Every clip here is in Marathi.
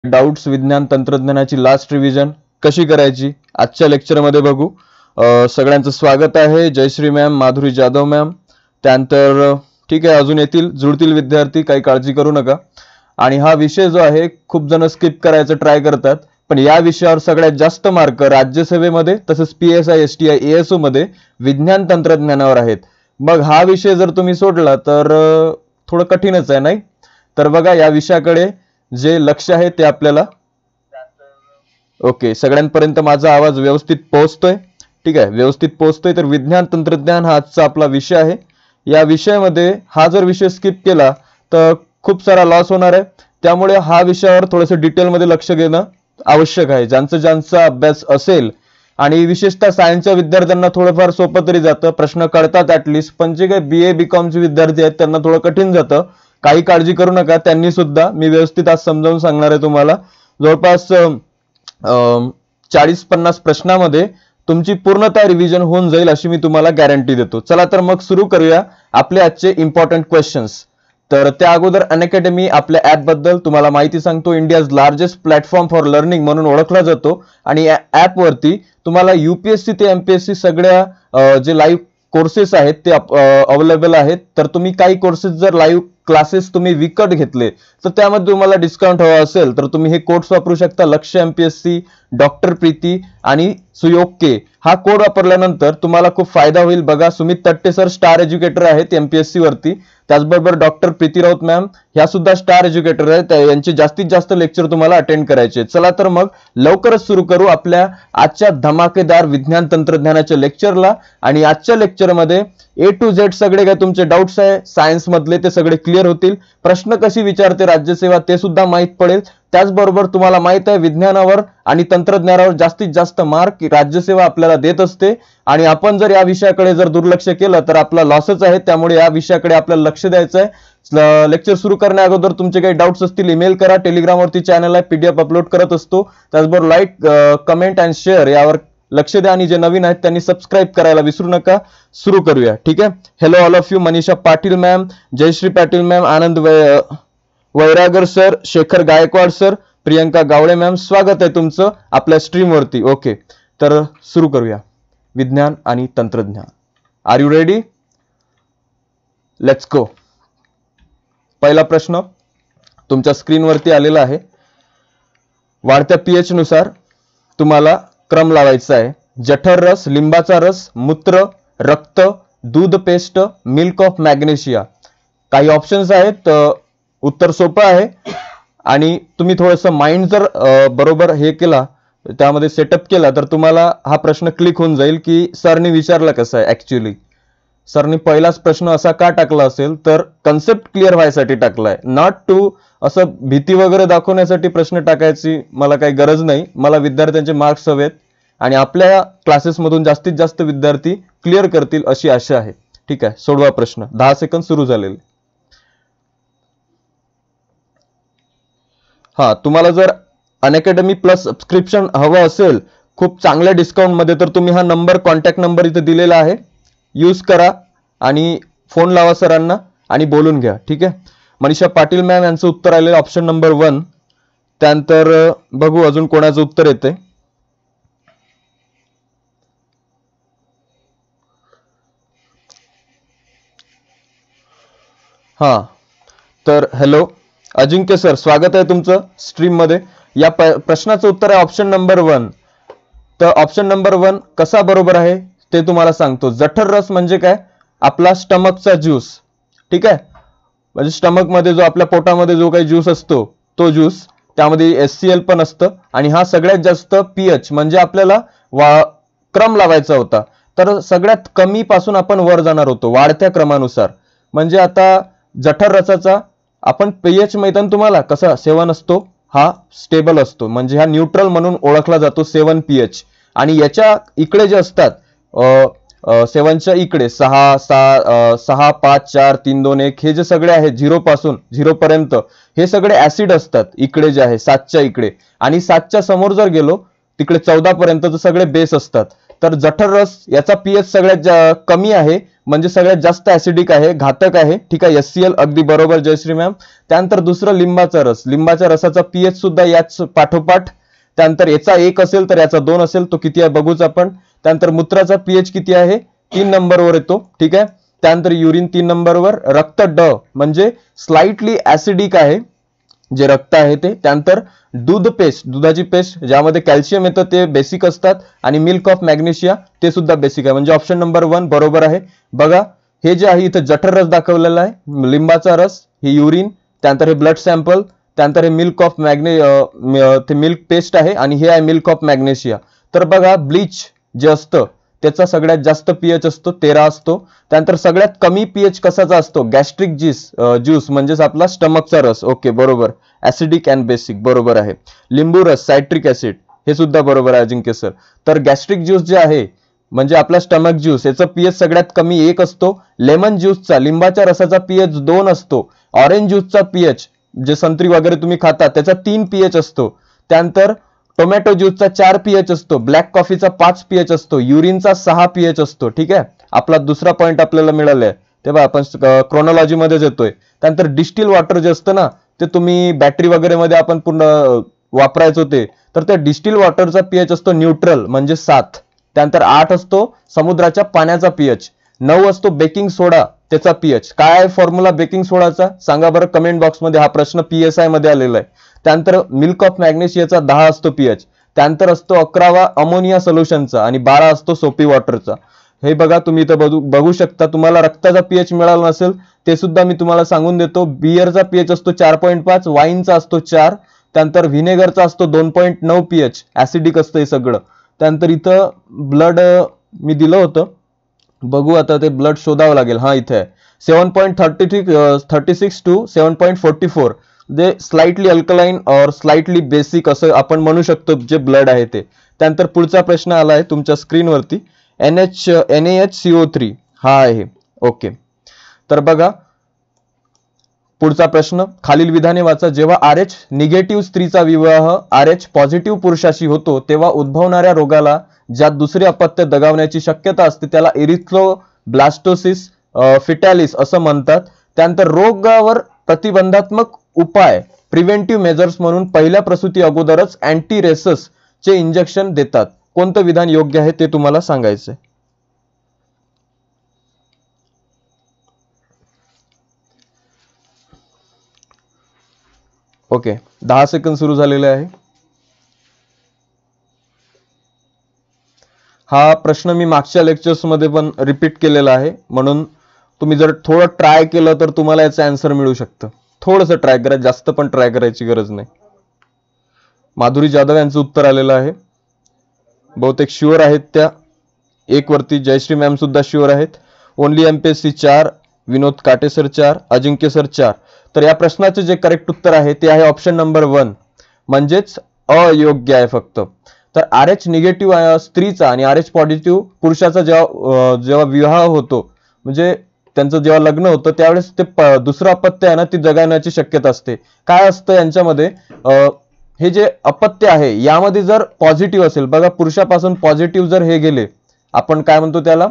डाउट्स विज्ञान तंत्रज्ञानाची लास्ट रिव्हिजन कशी करायची आजच्या लेक्चरमध्ये बघू। सगळ्यांचं स्वागत आहे। जयश्री मॅम, माधुरी जाधव मॅम, त्यानंतर ठीक आहे अजून येतील जुळतील विद्यार्थी, काही काळजी करू नका। आणि हा विषय जो आहे खूप जण स्किप करायचं ट्राय करतात, पण या विषयावर सगळ्यात जास्त मार्क राज्यसेवेमध्ये तसंच PSI STI ASO मध्ये विज्ञान तंत्रज्ञानावर आहेत। मग हा विषय जर तुम्ही सोडला तर थोडं कठीणच आहे नाही। तर बघा या विषयाकडे जे लक्ष आहे ते आपल्याला ओके सगळ्यांपर्यंत माझा आवाज व्यवस्थित पोहोचतोय? ठीक आहे, व्यवस्थित पोहोचतोय। तर विज्ञान तंत्रज्ञान हा आजचा आपला विषय आहे। या विषयामध्ये हा जर विषय स्किप केला तर खूप सारा लॉस होणार आहे, त्यामुळे हा विषयावर थोडंसं डिटेलमध्ये लक्ष घेणं आवश्यक आहे। ज्यांचा अभ्यास असेल आणि विशेषतः सायन्सच्या विद्यार्थ्यांना थोडंफार सोपं तरी जातं, प्रश्न कळतात ॲटलिस्ट, पण जे काही BA BCom चे विद्यार्थी आहेत त्यांना थोडं कठीण जातं। काही काळजी करू नका, त्यांनी सुद्धा मी व्यवस्थित आज समजावून सांगणार आहे तुम्हाला। जवळपास 40-50 प्रश्नामध्ये तुमची पूर्णतः रिव्हिजन होऊन जाईल अशी मी तुम्हाला गॅरंटी देतो। चला तर मग सुरू करूया आपले आजचे इम्पॉर्टंट क्वेश्चन्स। तर त्या अगोदर अनअकॅडमी आपल्या ॲप बद्दल तुम्हाला माहिती सांगतो। India's largest platform for learning म्हणून ओळखला जातो आणि या ॲप वरती तुम्हाला UPSC ते MPSC सगळ्या जे लाईव्ह कोर्सेस आहेत ते अवेलेबल आहेत। तर तुम्ही काही कोर्सेस जर लाईव्ह क्लासेस तुम्ही विकत घेतले तर त्यामध्ये तुम्हाला डिस्काउंट हवा असेल तर तुम्ही हे कोड्स वापरू शकता। लक्ष्य MPSC, डॉक्टर प्रीती आणि सुयोग के हा कोड वापरल्यानंतर तुम्हाला खूप फायदा होईल। बघा Sumit Tatte sir star educator आहेत MPSC वरती, त्याचबरोबर डॉक्टर प्रीती राऊत मॅम ह्या सुद्धा स्टार एज्युकेटर आहेत, यांचे जास्तीत जास्त लेक्चर तुम्हाला अटेंड करायचे। चला तर मग लवकरच सुरू करू आपल्या आजच्या धमाकेदार विज्ञान तंत्रज्ञानाच्या लेक्चरला। आणि आजच्या लेक्चरमध्ये A to Z सगळे काय तुमचे डाउट्स आहे सायन्स मधले ते सगळे क्लिअर होतील। प्रश्न कशी विचारते राज्यसेवा ते सुद्धा माहित पडेल। त्याचबरोबर तुम्हाला माहित आहे विज्ञानावर आणि तंत्रज्ञानावर जास्तीत जास्त मार्क राज्यसेवा आपल्याला देत असते आणि आपण जर या विषयाकडे जर दुर्लक्ष केलं तर आपला लॉसच आहे, त्यामुळे या विषयाकडे आपल्याला लक्ष द्यायचं आहे। लेक्चर सुरू करण्या अगोदर तुमचे काही डाउट्स असतील ईमेल करा, टेलिग्रामवरती चॅनल आहे PDF अपलोड करत असतो। त्याचबरोबर लाईक, कमेंट अँड शेअर यावर लक्ष द्या आणि जे नवीन आहेत त्यांनी सबस्क्राइब करायला विसरू नका। सुरू करूया, ठीक आहे। Hello all of you, Manisha Patil ma'am, Jayashree Patil ma'am, Anand Vairagar sir, Shekhar Gaikwad sir, Priyanka Gawale ma'am, स्वागत आहे तुमचं आपल्या स्ट्रीम वरती। ओके तर सुरू करूया विज्ञान आणि तंत्रज्ञान। Are you ready? Let's go. पहिला प्रश्न तुमच्या स्क्रीनवरती आलेला आहे। वाढत्या pH नुसार तुम्हाला क्रम लावायचा आहे। जठर रस, लिंबाचा रस, मूत्र, रक्त, दूध पेस्ट, मिल्क ऑफ मॅग्नेशिया। काही ऑप्शन्स आहेत, उत्तर सोपं आहे आणि तुम्ही थोडंसं माइंड जर बरोबर हे केला त्यामध्ये सेटअप केला तर तुम्हाला हा प्रश्न क्लिक होऊन जाईल की सरनी विचारला कसं आहे। ऍक्च्युअली सरनी पहिलाच प्रश्न असा का टाकला असेल तर कन्सेप्ट क्लिअर व्हायसाठी टाकलाय, नॉट टू असं भीती वगैरे दाखवण्यासाठी प्रश्न टाकायची मला काही गरज नाही। मला विद्यार्थ्यांचे मार्क्स हवेत आणि आपल्या क्लासेसमधून जास्तीत जास्त विद्यार्थी क्लिअर करतील अशी आशा आहे। ठीक आहे, सोडवा प्रश्न। 10 सेकंद सुरू झालेले। हा, तुम्हाला जर अनअकॅडमी प्लस सबस्क्रिप्शन हवं असेल खूप चांगल्या डिस्काउंट मध्ये तर तुम्ही हा नंबर, कॉन्टॅक्ट नंबर इथे दिलेला आहे, यूज करा आणि फोन लावा सरांना आणि बोलून घ्या। ठीक आहे, मनीषा पाटील मॅम यांचं उत्तर आलेलं ऑप्शन नंबर 1। त्यानंतर बघू अजून कोणाचं उत्तर येते। हा तर हॅलो अजिंक्य सर, स्वागत आहे तुमचं स्ट्रीम मध्ये। या प्रश्नाचं उत्तर आहे ऑप्शन नंबर 1। तर ऑप्शन नंबर 1 कसा बरोबर आहे ते तुम्हाला सांगतो। जठर रस म्हणजे काय? आपला स्टमकचा ज्यूस। ठीक आहे, म्हणजे स्टमक मध्ये जो आपल्या पोटामध्ये जो काही ज्यूस असतो तो ज्यूस, त्यामध्ये HCl पण असतं आणि हा सगळ्यात जास्त pH म्हणजे आपल्याला क्रम लावायचा होता तर सगळ्यात कमी पासून आपण वर जाणार होतो वाढत्या क्रमानुसार। म्हणजे आता जठर रसाचा आपण pH माहिती ना तुम्हाला कसा 7 असतो, हा स्टेबल असतो म्हणजे हा न्यूट्रल म्हणून ओळखला जातो 7 pH। आणि याच्या इकडे जे असतात 7 च्या इकडे 6, 5, 4, 3, 2, 1 हे जे सगळे आहेत 0 पासून 0 पर्यंत हे सगळे ऍसिड असतात इकडे जे आहे 7 च्या इकडे, आणि 7 च्या समोर जर गेलो तिकडे 14 पर्यंत सगळे बेस असतात। तर जठर रस याचा pH सगळ्यात कमी आहे म्हणजे सगळ्यात जास्त ऍसिडिक आहे, घातक आहे, ठीक आहे. HCl अगदी बरोबर जयश्री मॅम. त्यानंतर दुसरं लिंबाचा रस, लिंबाच्या रसाचा पीएच सुद्धा याच पाठोपाठ. त्यानंतर याचा 1 असेल तर याचा 2 असेल, तो किती आहे बघूच आपण. त्यानंतर मूत्राचा पीएच किती आहे, 3 नंबरवर येतो, ठीक आहे. त्यानंतर युरिन 3 नंबरवर. रक्त ड म्हणजे स्लाइटली ऍसिडिक आहे जे रक्त आहे ते. त्यानंतर दूध पेस्ट, दुधाची पेस्ट ज्यामध्ये कॅल्शियम येतं ते बेसिक असतात, आणि मिल्क ऑफ मॅग्नेशिया ते सुद्धा बेसिक आहे. म्हणजे ऑप्शन नंबर 1 बरोबर आहे. बघा हे जे आहे इथं जठर रस दाखवलेला आहे, लिंबाचा रस, हे युरिन, त्यानंतर हे ब्लड सॅम्पल, त्यानंतर हे मिल्क ऑफ ते मिल्क पेस्ट आहे, आणि हे आहे मिल्क ऑफ मॅग्नेशिया. तर बघा ब्लीच जे असतं त्याचा सगळ्यात जास्त पीएच असतो, 13 असतो. त्यानंतर सगळ्यात कमी पीएच कसाचा असतो, गॅस्ट्रिक ज्यूस म्हणजेच आपला स्टमकचा रस. ओके बरोबर, ऍसिडिक अँड बेसिक बरोबर आहे. लिंबू रस, सायट्रिक ऍसिड, हे सुद्धा बरोबर आहे अजिंक्य सर. तर गॅस्ट्रिक ज्यूस जे आहे म्हणजे आपला स्टमक ज्यूस, याचा पीएच सगळ्यात कमी 1 असतो. लेमन ज्यूसचा, लिंबाच्या रसाचा पीएच 2 असतो. ऑरेंज ज्यूसचा पीएच, जे संत्री वगैरे तुम्ही खाता त्याचा 3 पीएच असतो. त्यानंतर टोमॅटो ज्यूसचा 4 पीएच असतो. ब्लॅक कॉफीचा 5 पीएच असतो. युरिनचा 6 पीएच असतो, ठीक आहे. आपला दुसरा पॉईंट आपल्याला मिळालाय, तेव्हा आपण क्रोनॉलॉजी मध्येच येतोय. त्यानंतर डिस्टिल वॉटर जे असतं ना, ते तुम्ही बॅटरी वगैरे मध्ये आपण पूर्ण वापरायचो ते, तर त्या डिस्टिल वॉटरचा पीएच असतो न्यूट्रल म्हणजे 7. त्यानंतर 8 असतो समुद्राच्या पाण्याचा पीएच. 9 असतो बेकिंग सोडा त्याचा पीएच. काय आहे फॉर्म्युला बेकिंग सोडाचा सांगा बरं कमेंट बॉक्समध्ये, हा प्रश्न PSI मध्ये आलेला आहे. त्यानंतर मिल्क ऑफ मॅग्नेशियाचा 10 असतो पीएच. त्यानंतर असतो 11वा अमोनिया सोल्युशनचा, आणि 12 असतो सोपी वॉटरचा. हे बघा तुम्ही इथं बघू शकता. तुम्हाला रक्ताचा पीएच मिळाला नसेल ते सुद्धा मी तुम्हाला सांगून देतो. बियरचा पीएच असतो 4.5, वाईनचा असतो 4, त्यानंतर व्हिनेगरचा असतो 2.9 पीएच, ऍसिडिक असतं हे सगळं. त्यानंतर इथं ब्लड मी दिलं होतं, बघू आता ते ब्लड शोधावं लागेल. हा इथे आहे 7.36 टू 7.44, जे स्लाइटली अल्कलाइन और स्लाइटली बेसिक असं आपण म्हणू शकतो जे ब्लड आहे ते. त्यानंतर पुढचा प्रश्न आला आहे तुमच्या स्क्रीनवरती, NaHCO3 हा आहे. ओके तर बघा पुढचा प्रश्न, खालील विधाने वाचा. जेव्हा RH निगेटिव्ह स्त्रीचा विवाह RH पॉझिटिव्ह पुरुषाशी होतो तेव्हा उद्भवणाऱ्या रोगाला ज्यात दुसरे अपत्य दगावण्याची शक्यता असते त्याला इरिथ्रोब्लास्टोसिस फिटॅलिस असं म्हणतात. त्यानंतर रोगावर प्रतिबंधात्मक उपाय प्रिव्हेंटिव्ह मेजर्स म्हणून पहिल्या प्रसूती अगोदरच अँटीरेसस चे इंजेक्शन देतात. कोणतं विधान योग्य आहे ते तुम्हाला सांगायचंय. ओके 10 सेकंद सुरू झालेले आहे. हा प्रश्न मी मागच्या लेक्चर्स मध्ये पण रिपीट केलेला आहे, म्हणून तुम्ही जर थोडं ट्राय केलं तर तुम्हाला याचं आन्सर मिळू शकतं. थोडंसं ट्राय करा, जास्त पण ट्राय करायची गरज नाही. माधुरी जाधव यांचं उत्तर आलेलं आहे, बहुतेक शुअर आहेत त्या. 1 वरती जयश्री मॅम सुद्धा शुअर आहेत. Only MPSC 4, Vinod Kate sir 4, अजिंक्य सर 4. तर या प्रश्नाचे जे करेक्ट उत्तर आहे ते आहे ऑप्शन नंबर 1, म्हणजेच अयोग्य आहे फक्त. तर RH निगेटिव्ह स्त्रीचा आणि RH पॉझिटिव्ह पुरुषाचा जेव्हा विवाह होतो म्हणजे त्यांचं जेव्हा लग्न होतं त्यावेळेस ते दुसरं अपत्य आहे ना ती जगण्याची शक्यता असते. काय असतं यांच्यामध्ये, हे जे अपत्य आहे यामध्ये जर पॉझिटिव्ह असेल, बघा पुरुषापासून पॉझिटिव्ह जर हे गेले, आपण काय म्हणतो त्याला,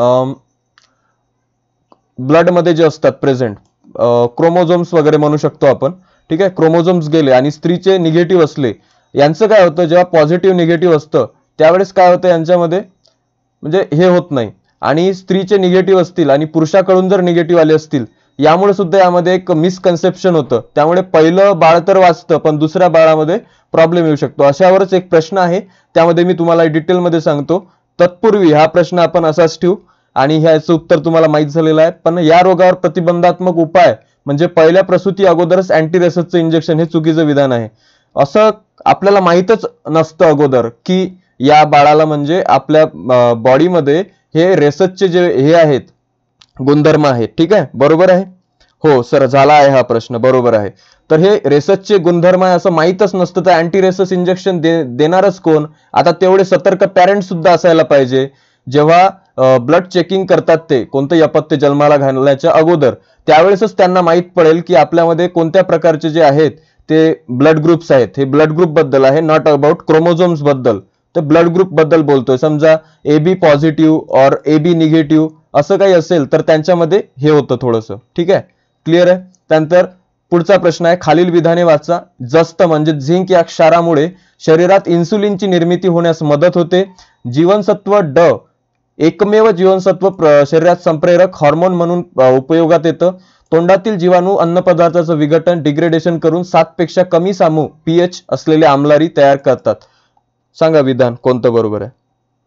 ब्लड मध्ये जे असतात प्रेझेंट क्रोमोझोम्स वगैरे म्हणू शकतो आपण, ठीक आहे. क्रोमोझोम्स गेले आणि स्त्रीचे निगेटिव्ह असले, यांचं काय होतं जेव्हा पॉझिटिव्ह निगेटिव्ह असतं त्यावेळेस काय होतं यांच्यामध्ये, म्हणजे हे होत नाही. आणि स्त्रीचे निगेटिव्ह असतील आणि पुरुषाकडून जर निगेटिव्ह आले असतील, यामुळे सुद्धा यामध्ये एक मिसकन्सेप्शन होतं. त्यामुळे पहिलं बाळ तर वाचतं पण दुसऱ्या बाळामध्ये प्रॉब्लेम येऊ शकतो. अशावरच एक प्रश्न आहे, त्यामध्ये मी तुम्हाला डिटेलमध्ये सांगतो. तत्पूर्वी हा प्रश्न आपण असाच ठेवू, आणि ह्याचं उत्तर तुम्हाला माहित झालेलं आहे. पण या रोगावर प्रतिबंधात्मक उपाय म्हणजे पहिल्या प्रसूती अगोदरच अँटीरेससचं इंजेक्शन हे चुकीचं विधान आहे. असं आपल्याला माहीतच नसतं अगोदर की या बाळाला म्हणजे आपल्या बॉडीमध्ये हे रेससचे जे हे आहेत गुणधर्म आहेत, ठीक आहे. बरोबर आहे, हो सर झाला आहे हा प्रश्न, बरोबर आहे. तर हे रेससचे गुणधर्म आहे असं माहीतच नसतं तर अँटीरेसस इंजेक्शन देणारच कोण. आता तेवढे सतर्क पॅरेंट सुद्धा असायला पाहिजे. जेव्हा ब्लड चेकिंग करतात ते कोणतंही अपत्य जन्माला घालण्याच्या अगोदर, त्यावेळेसच त्यांना माहीत पडेल की आपल्यामध्ये कोणत्या प्रकारचे जे आहेत ते ब्लड ग्रुप्स आहेत. हे ब्लड ग्रुप बद्दल आहे, नॉट अबाउट क्रोमोझोम्स बद्दल. तर ब्लड ग्रुप बद्दल बोलतोय. समजा AB पॉझिटिव्ह और AB निगेटिव्ह असं काही असेल तर त्यांच्यामध्ये हे होतं थोडंसं. ठीक आहे, क्लिअर आहे. त्यानंतर पुढचा प्रश्न आहे, खालील विधाने वाचा. जस्त म्हणजे झिंक या क्षारामुळे शरीरात इन्सुलिनची निर्मिती होण्यास मदत होते. जीवनसत्व ड एकमेव जीवनसत्व शरीरात संप्रेरक हॉर्मोन म्हणून उपयोगात येतं. तोंडातील जीवाणू अन्नपदार्थाचं विघटन डिग्रेडेशन करून 7 पेक्षा कमी सामू पीएच असलेले आम्लारी तयार करतात. सांगा विधान कोणतं बरोबर आहे.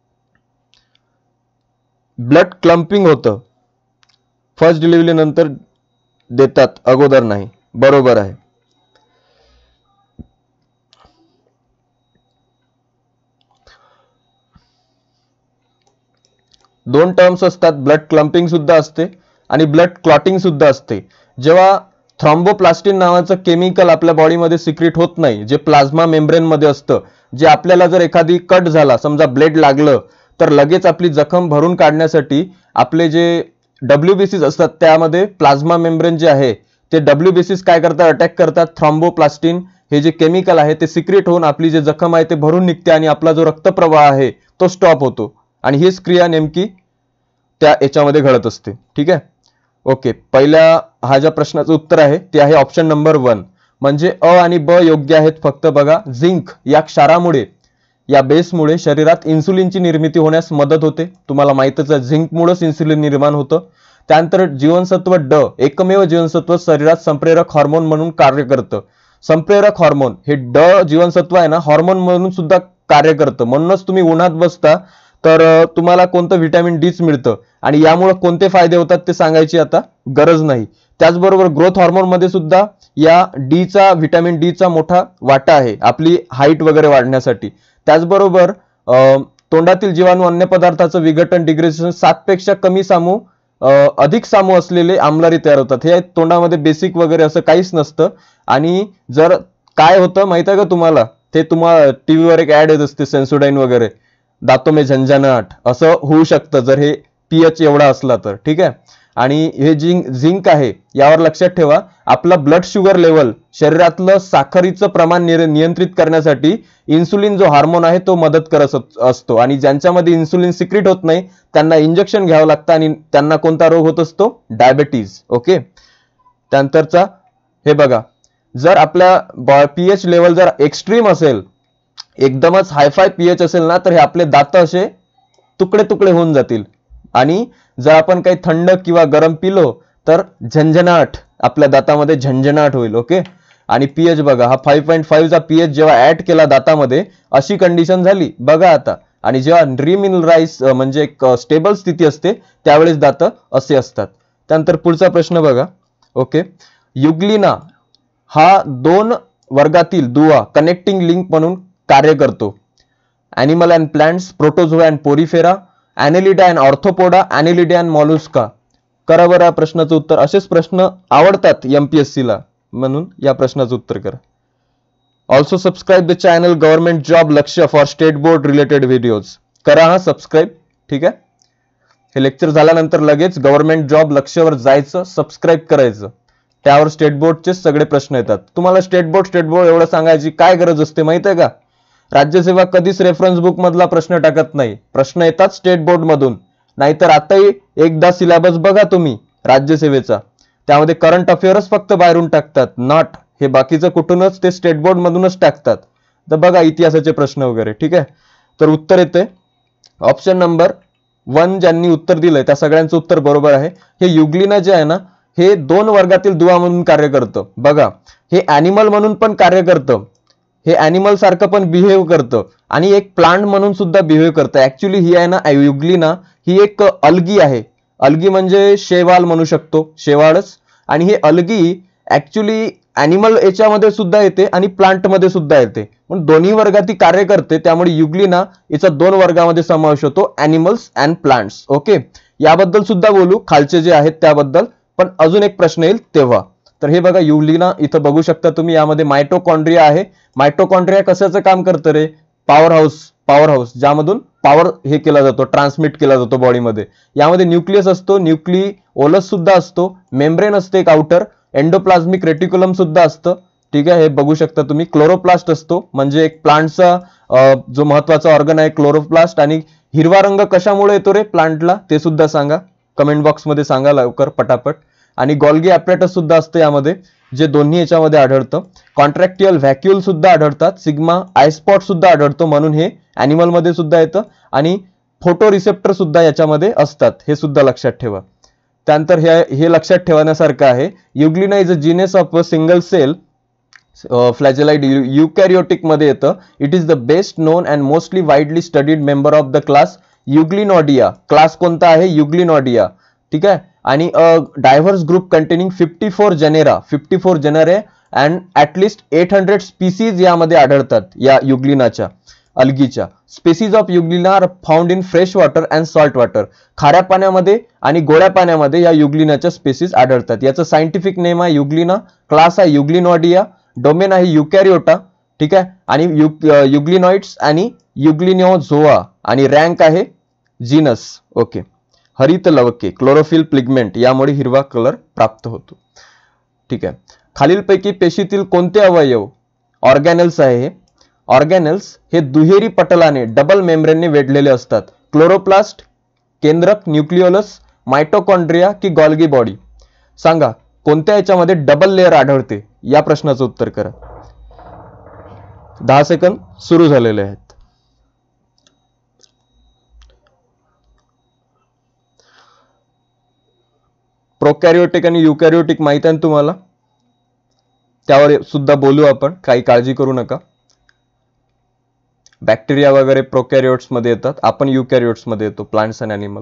ब्लड क्लम्पिंग होतं, फर्स्ट डिलिव्हरी नंतर देतात, अगोदर नाही. बरोबर आहे. दोन टर्म्स असतात, ब्लड क्लम्पिंग सुद्धा असते आणि ब्लड क्लॉटिंग सुद्धा असते. जेव्हा थ्रॉम्बोप्लास्टिन नावाचं केमिकल आपल्या बॉडीमध्ये सिक्रेट होत नाही, जे प्लाझ्मा मेम्ब्रेन मध्ये असतं, जे आपल्याला जर एखादी कट झाला, समजा ब्लेड लागलं, तर लगेच आपली जखम भरून काढण्यासाठी आपले जे डब्ल्यूबीसीज असतात त्यामध्ये प्लाझ्मा मेम्ब्रेन जे आहे ते डब्ल्यूबीसीज काय करतात, अटॅक करतात. थ्रॉम्बोप्लास्टिन हे जे केमिकल आहे ते सिक्रेट होऊन आपली जे जखम आहे ते भरून निघते आणि आपला जो रक्तप्रवाह आहे तो स्टॉप होतो. आणि हीच क्रिया नेमकी त्या याच्यामध्ये घडत असते. ठीक आहे, ओके. पहिल्या हा ज्या प्रश्नाचं उत्तर आहे ते आहे ऑप्शन नंबर 1, म्हणजे अ आणि ब योग्य आहेत. फक्त बघा, झिंक या क्षारामुळे, या बेसमुळे शरीरात इन्सुलिनची निर्मिती होण्यास मदत होते. तुम्हाला माहितच आहे, झिंकमुळेच इन्सुलिन निर्माण होतं. त्यानंतर जीवनसत्व ड एकमेव जीवनसत्व शरीरात संप्रेरक हॉर्मोन म्हणून कार्य करतं. संप्रेरक हॉर्मोन हे ड जीवनसत्व आहे ना, हॉर्मोन म्हणून सुद्धा कार्य करतं. म्हणूनच तुम्ही उन्हात बसता तर तुम्हाला कोणतं व्हिटॅमिन डीच मिळतं आणि यामुळे कोणते फायदे होतात ते सांगायची आता गरज नाही. त्याचबरोबर ग्रोथ हॉर्मोन मध्ये सुद्धा या डीचा, व्हिटॅमिन डीचा मोठा वाटा आहे आपली हाईट वगैरे वाढण्यासाठी. त्याचबरोबर तोंडातील जीवाणू अन्न पदार्थाचं विघटन डिग्रेडेशन 7 पेक्षा कमी सामू अधिक सामू असलेले आम्लारी तयार होतात. हे तोंडामध्ये बेसिक वगैरे असं काहीच नसतं. आणि जर काय होतं माहिती आहे का तुम्हाला, ते तुम्हाला टीव्हीवर एक ऍड येत असते सेन्सोडाईन वगैरे, दातो में झंझनाट, असं होऊ शकतं जर हे पीएच एवढा असला तर. ठीक आहे, आणि हे झिंक आहे यावर लक्षात ठेवा, आपला ब्लड शुगर लेवल, शरीरातलं साखरीचं प्रमाण नियंत्रित करण्यासाठी इन्सुलिन जो हार्मोन आहे तो मदत करत असतो. आणि ज्यांच्यामध्ये इन्सुलिन सिक्रेट होत नाही त्यांना इंजेक्शन घ्यावं लागतं आणि त्यांना कोणता रोग होत असतो, डायबिटीज. ओके. त्यानंतरचा हे बघा, जर आपल्या पीएच लेवल जर एक्स्ट्रीम असेल, एकदमच हायफाय पीएच असेल ना, तर हे आपले दात असे तुकडे तुकडे होऊन जातील. आणि जर आपण काही थंड किंवा गरम पिलो तर झंझनाट, आपल्या दातामध्ये झंझनाट होईल. ओके. आणि पीएच बघा, हा 5.5 चा पीएच जेव्हा ऍड केला दातामध्ये, अशी कंडिशन झाली बघा आता. आणि जेव्हा रिमिनरलाइज म्हणजे एक स्टेबल स्थिती असते त्यावेळेस दात असे असतात. त्यानंतर पुढचा प्रश्न बघा. ओके. युग्लिना हा 2 वर्गातील दुवा कनेक्टिंग लिंक म्हणून कार्य करतो. Animal and plants, protozoa and porifera, annelida and arthropoda, annelida and mollusca. करा बरं या प्रश्नाचं उत्तर. असेच प्रश्न आवडतात MPSC ला, म्हणून या प्रश्नाचं उत्तर करा. Also subscribe the channel government job Lakshya for state board related videos. करा हा सबस्क्राईब. ठीक आहे, हे लेक्चर झाल्यानंतर लगेच गव्हर्नमेंट जॉब लक्ष्यवर जायचं, सबस्क्राईब करायचं. त्यावर स्टेट बोर्डचे सगळे प्रश्न येतात. तुम्हाला स्टेट बोर्ड एवढं सांगायची काय गरज असते माहिती आहे का? राज्यसेवा कधीच रेफरन्स बुक मधला प्रश्न टाकत नाही, प्रश्न येतात स्टेट बोर्ड मधून. नाहीतर आताही एकदा सिलेबस बघा तुम्ही राज्यसेवेचा, त्यामध्ये करंट अफेअर्स फक्त बाहेरून टाकतात, नॉट हे बाकीचं कुठूनच ते स्टेट बोर्ड मधूनच टाकतात. तर बघा इतिहासाचे प्रश्न वगैरे. ठीक आहे, तर उत्तर येते ऑप्शन नंबर 1. ज्यांनी उत्तर दिलंय त्या सगळ्यांचं उत्तर बरोबर आहे. हे युग्लिना जे आहे ना, हे 2 वर्गातील दुवा म्हणून कार्य करतं. बघा, हे ॲनिमल म्हणून पण कार्य करतं, हे ॲनिमल सारखं पण बिहेव करतं आणि एक प्लांट म्हणून सुद्धा बिहेव करतं. ऍक्च्युली ही आहे ना युग्लिना, ही एक अल्गी आहे. अल्गी म्हणजे शेवाळ म्हणू शकतो, शेवाळच. आणि हे अल्गी ऍक्च्युली ॲनिमल याच्यामध्ये सुद्धा येते आणि प्लांट मध्ये सुद्धा येते, पण दोन्ही वर्गात ती कार्य करते. त्यामुळे युग्लिना याचा 2 वर्गामध्ये समावेश होतो, ॲनिमल्स अँड प्लांट्स. ओके, याबद्दल सुद्धा बोलू खालचे जे आहेत त्याबद्दल, पण अजून एक प्रश्न येईल तेव्हा. तर हे बघा युग्लिना इथं बघू शकता तुम्ही, यामध्ये मायटोकॉन्ड्रिया आहे. मायटोकॉन्ड्रिया कशाचं काम करतं रे? पॉवर हाऊस, ज्यामधून पॉवर हे केला जातो, ट्रान्समिट केला जातो बॉडीमध्ये. यामध्ये न्यूक्लियस असतो, न्यूक्लिओलस सुद्धा असतो, मेम्ब्रेन असते एक आउटर, एंडोप्लाझ्मिक रेटिक्युलम सुद्धा असतं. ठीक आहे, हे बघू शकता तुम्ही. क्लोरोप्लास्ट असतो, म्हणजे एक प्लांटचा जो महत्वाचा ऑर्गन आहे क्लोरोप्लास्ट. आणि हिरवा रंग कशामुळे येतो रे प्लांटला ते सुद्धा सांगा. कमेंट बॉक्समध्ये सांगा लवकर पटापट. आणि गॉल्गी ॲपरेटस सुद्धा असतं यामध्ये, जे दोन्ही याच्यामध्ये आढळतं. कॉन्ट्रॅक्टियल व्हॅक्यूल सुद्धा आढळतात, सिग्मा आयस्पॉट सुद्धा आढळतो, म्हणून हे ॲनिमल मध्ये सुद्धा येतं. आणि फोटो रिसेप्टर सुद्धा याच्यामध्ये असतात, हे सुद्धा लक्षात ठेवा. त्यानंतर हे लक्षात ठेवण्यासारखं आहे, euglena is a genus of a single cell flagellate eukaryotic मध्ये येतं. It is the best known and mostly widely studied member of the class euglenoidea. Class कोणता आहे? युग्लिनॉडिया. ठीक आहे. आणि diverse group containing 54 genera, 54 genera and at least 800 species यामध्ये आढळतात या युग्लिनाच्या, अल्गीच्या. Species of euglena are found in fresh water and salt water. खाऱ्या पाण्यामध्ये आणि गोड्या पाण्यामध्ये या युग्लिनाच्या स्पेसीज आढळतात. याचं सायंटिफिक नेम आहे युग्लिना, क्लास आहे युग्लिनॉडिया, डोमेन आहे युकॅरियोटा. ठीक आहे. आणि युग्लिनॉइड्स आणि युग्लिनोझोआ, आणि रँक आहे जीनस. ओके. हरित लवके, क्लोरोफिल पिगमेंट, यामुळे हिरवा कलर प्राप्त होतो. ठीक आहे. खालीलपैकी पेशीतील कोणते अवयव, ऑर्गॅनेल्स आहे हे, ऑर्गॅनेल्स हे दुहेरी पटलाने डबल मेम्ब्रेनने वेढलेले असतात? क्लोरोप्लास्ट, केंद्रक, न्यूक्लियोलस, मायटोकॉन्ड्रिया की गॉल्गी बॉडी? सांगा कोणत्या याच्यामध्ये डबल लेअर आढळते, या प्रश्नाचं उत्तर करा. 10 सेकंद सुरू झालेले आहेत. प्रोकॅरियोटिक आणि युकॅरियोटिक माहित आहे तुम्हाला, त्यावर सुद्धा बोलू आपण, काही काळजी करू नका. बॅक्टेरिया वगैरे प्रोकॅरियोट्स मध्ये येतात, आपण युकॅरियोट्स मध्ये येतो, plants and animal.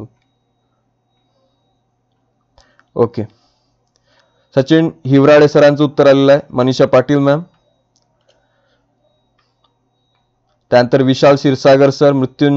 Okay. Sachin Hivrade सरांचं उत्तर आलेलं आहे, मनीषा पाटील मॅम. त्यानंतर Vishal Kshirsagar sir,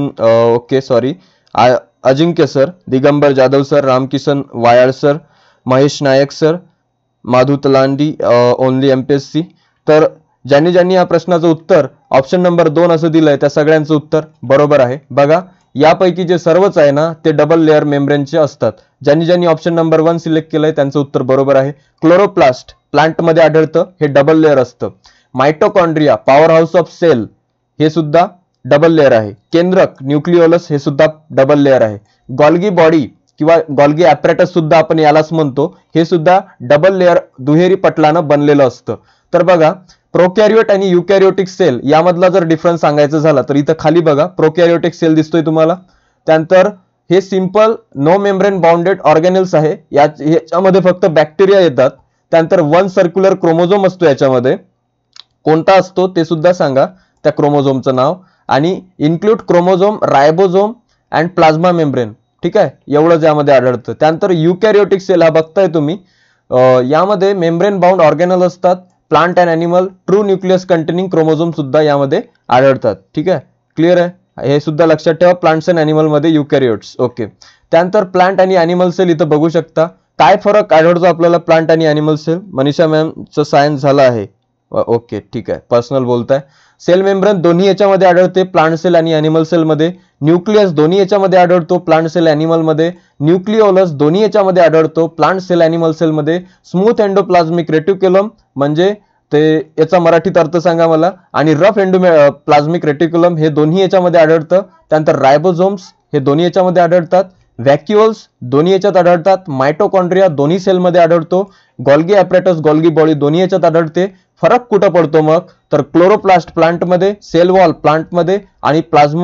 okay sorry, Ajinkya sir, Digambar Jadhav sir, Ramkishan Wayal sir, Mahesh Nayak sir, Madhu Talandi, only MPSC. तर ज्यांनी ज्यांनी या प्रश्नाचं उत्तर ऑप्शन नंबर 2 असं दिलंय त्या सगळ्यांचं उत्तर बरोबर आहे. बघा यापैकी जे सर्वच आहे ना ते डबल लेअर मेम्ब्रेनचे असतात. ज्यांनी ज्यांनी ऑप्शन नंबर 1 सिलेक्ट केलंय त्यांचं उत्तर बरोबर आहे. क्लोरोप्लास्ट प्लांट मध्ये आढळतं, हे डबल लेअर असतं. Mitochondria power house of cell, हे सुद्धा डबल लेअर आहे. केंद्रक न्यूक्लियोलस हे सुद्धा डबल लेअर आहे. गॉल्गी बॉडी किंवा गॉल्गी ॲपरेटस सुद्धा आपण यालाच म्हणतो, हे सुद्धा डबल लेअर दुहेरी पटलानं बनलेलं असतं. तर बघा प्रोकॅरियोट आणि युकॅरियोटिक सेल यामधला जर डिफरन्स सांगायचा झाला तर इथं खाली बघा प्रोकॅरियोटिक सेल दिसतोय तुम्हाला. त्यानंतर हे simple no membrane bounded organelles आहे, याच्यामध्ये फक्त बॅक्टेरिया येतात. त्यानंतर 1 सर्क्युलर क्रोमोझोम असतो याच्यामध्ये, कोणता असतो ते सुद्धा सांगा त्या क्रोमोझोमचं नाव. आणि include chromosome, ribosome and plasma membrane. ठीक आहे, एवढंच यामध्ये आढळतं. त्यानंतर युकॅरियोटिक सेल हा बघताय तुम्ही, यामध्ये मेम्ब्रेन बाउंड ऑर्गॅनल असतात. Plant and animal true nucleus containing chromosome सुद्धा यामध्ये आढळतात. ठीक आहे, क्लिअर आहे, हे सुद्धा लक्षात ठेवा. प्लांट्स अँड ॲनिमल मध्ये युकॅरियोट्स. ओके. त्यानंतर प्लांट आणि ॲनिमल सेल इथं बघू शकता. काय फरक आढळतो आपल्याला प्लांट आणि ॲनिमल सेल? मनीषा मॅमचं सायन्स झालं आहे. ओके ठीक आहे, पर्सनल बोलताय. सेल मेम्ब्रेन दोन्ही याच्यामध्ये आढळते, प्लांट सेल आणि ॲनिमल सेल मध्ये. न्यूक्लियस दोन्ही याच्यामध्ये आढळतो, प्लांट सेल ॲनिमल मध्ये. न्यूक्लिओलस दोन्ही याच्यामध्ये आढळतो, प्लांट सेल ॲनिमल सेल मध्ये. स्मूथ एंडोप्लाझ्मिक रेटिक्युलम म्हणजे ते याचा मराठीत अर्थ सांगा मला. आणि रफ प्लाझ्मिक रेटिक्युलम हे दोन्ही याच्यामध्ये आढळतं. त्यानंतर रायबोझोम्स हे दोन्ही याच्यामध्ये आढळतात. व्हॅक्युल्स दोन्ही याच्यात आढळतात. मायटोकॉन्ड्रिया दोन्ही सेलमध्ये आढळतो. गॉल्गी ॲपरेटस, गॉल्गी बॉडी दोन्ही याच्यात आढळते. फरक कुठं पडतो मग? तर क्लोरोप्लास्ट प्लांटमध्ये, सेल वॉल प्लांटमध्ये आणि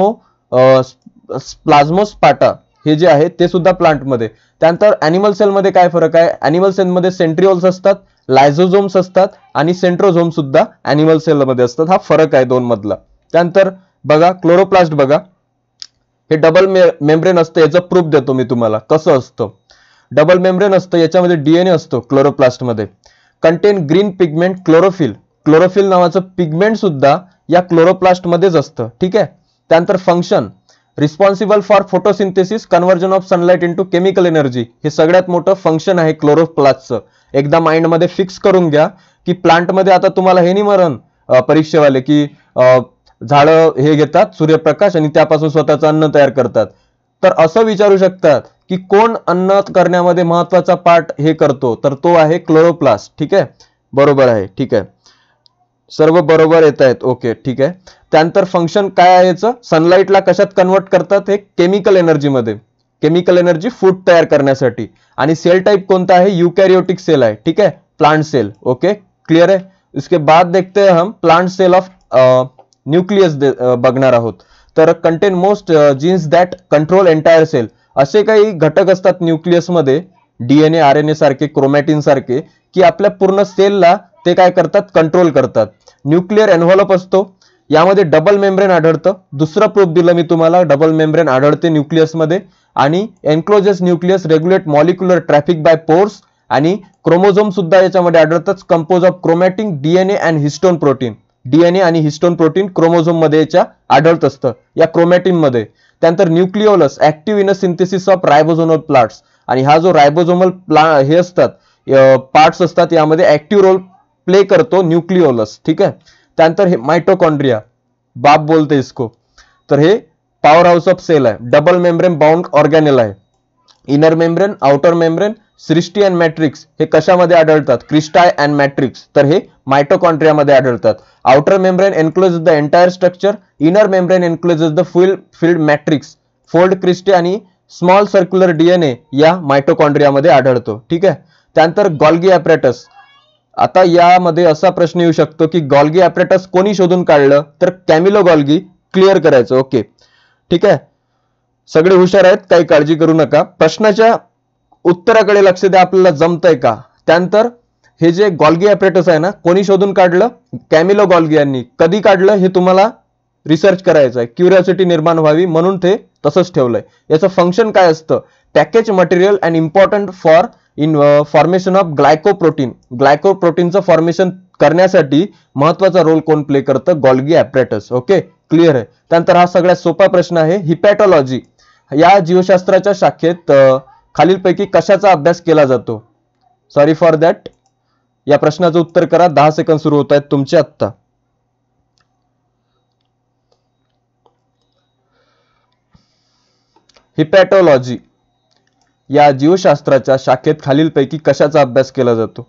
प्लाझ्मोस्पाटा हे जे आहे ते सुद्धा प्लांटमध्ये. त्यानंतर ॲनिमल सेलमध्ये काय फरक आहे? ॲनिमल सेलमध्ये सेंट्रिओल्स असतात, लायझोझोम्स असतात आणि सेंट्रोझोम सुद्धा ॲनिमल सेलमध्ये असतात. हा फरक आहे दोन मधला. त्यानंतर बघा क्लोरोप्लास्ट बघा, हे डबल मेम्ब्रेन असतं. याचं प्रूफ देतो मी तुम्हाला कसं असतं. डबल मेम्ब्रेन असतं, याच्यामध्ये डीएनए असतो क्लोरोप्लास्टमध्ये. Contain green pigment chlorophyll, chlorophyll नावाचं पिगमेंट सुद्धा या क्लोरोप्लास्ट मध्येच असतं. ठीक आहे. त्यानंतर function responsible for photosynthesis, conversion of sunlight into chemical energy, हे सगळ्यात मोठं फंक्शन आहे क्लोरोप्लास्टचं. एकदा माइंड मध्ये फिक्स करून घ्या की प्लांट मध्ये आता तुम्हाला हे नाही मरण परीक्षेवाले की झाडं हे घेतात सूर्यप्रकाश आणि त्यापासून स्वतःचं अन्न तयार करतात. तर असं विचारू शकतात की कोण अन्न करण्यामध्ये महत्वाचा पार्ट हे करतो, तर तो आहे क्लोरोप्लास्ट. ठीक आहे, बरोबर आहे. ठीक आहे, सर्व बरोबर येत आहेत. ओके ठीक आहे. त्यानंतर फंक्शन काय आहे याचं? सनलाइटला कशात कन्वर्ट करतात? हे केमिकल एनर्जी मध्ये. केमिकल एनर्जी फूड तयार करण्यासाठी. आणि सेल टाइप कोणता आहे? यूकैरियोटिक सेल आहे. ठीक है, प्लांट सेल. ओके, क्लियर है. इसके बाद देखते हैं हम प्लांट सेल ऑफ न्यूक्लियस बघणार आहोत. तर contain most genes that control entire cell. असे काही घटक असतात न्यूक्लियस मध्ये, डीएनए, आरएनए सारखे, क्रोमॅटिन सारखे, की आपल्या पूर्ण सेलला ते काय करतात? कंट्रोल करतात. न्यूक्लियर एन्व्हलप असतो, यामध्ये डबल मेम्ब्रेन आढळतं. दुसरं प्रूफ दिलं मी तुम्हाला, डबल मेम्ब्रेन आढळते न्यूक्लियस मध्ये. आणि encloses nucleus regulate molecular traffic by pores. आणि क्रोमोझोम सुद्धा याच्यामध्ये आढळतात, compose of chromatin, DNA and histone protein. DNA आणि हिस्टोन प्रोटीन क्रोमोझोम मध्ये याच्या आढळत असतं, या क्रोमॅटिन मध्ये. त्यानंतर nucleolus active in a synthesis of ribosomal plants. आणि हा जो रायबोझोमल हे असतात, पार्ट्स असतात, यामध्ये ऍक्टिव्ह रोल प्ले करतो न्यूक्लिओलस. ठीक आहे. त्यानंतर हे माइटोकॉन्ड्रिया, बाप बोलते इसको. तर हे पॉवर हाऊस ऑफ सेल आहे. डबल मेम्ब्रेन बाउंड ऑर्गॅनेल आहे. Inner membrane, outer membrane, cristae and matrix हे कशामध्ये आढळतात? Cristae and matrix. तर हे माइटोकॉन्ड्रिया मध्ये आढळतात. Outer membrane encloses the entire structure. Inner membrane encloses the field matrix. Fold cristae आणि स्मॉल सर्क्युलर डीएनए या माइटोकॉन्ड्रिया मध्ये आढळतो. ठीक आहे. त्यानंतर गॉल्गी ॲपरेटस. आता यामध्ये असा प्रश्न येऊ शकतो की गॉल्गी ॲपरेटस कोणी शोधून काढलं? तर कॅमिलो गॉल्गी. क्लिअर करायचं. ओके, ठीक आहे. सगळे हुशार आहेत, काही काळजी करू नका. प्रश्नाच्या उत्तराकडे लक्ष द्या, आपल्याला जमतंय का. त्यानंतर हे जे गॉल्गी ॲपरेटस आहे ना, कोणी शोधून काढलं? कॅमिलो गॉल्गी यांनी. कधी काढलं हे तुम्हाला रिसर्च करायचं आहे, क्युरिओसिटी निर्माण व्हावी म्हणून ते तसंच ठेवलंय. याचं फंक्शन काय असतं? Package material and important for in formation of glycoprotein. ग्लायकोप्रोटीनचं फॉर्मेशन करण्यासाठी महत्वाचा रोल कोण प्ले करतं? Golgi apparatus. ओके, क्लिअर आहे. त्यानंतर हा सगळ्यात सोपा प्रश्न आहे, हिपॅटॉलॉजी या जीवशास्त्राच्या शाखेत खालीलपैकी कशाचा अभ्यास केला जातो? Sorry for that. या प्रश्नाचं उत्तर करा. 10 सेकंद सुरू होत आहेत तुमचे आत्ता. हिपॅटॉलॉजी या जीवशास्त्राच्या शाखेत खालीलपैकी कशाचा अभ्यास केला जातो?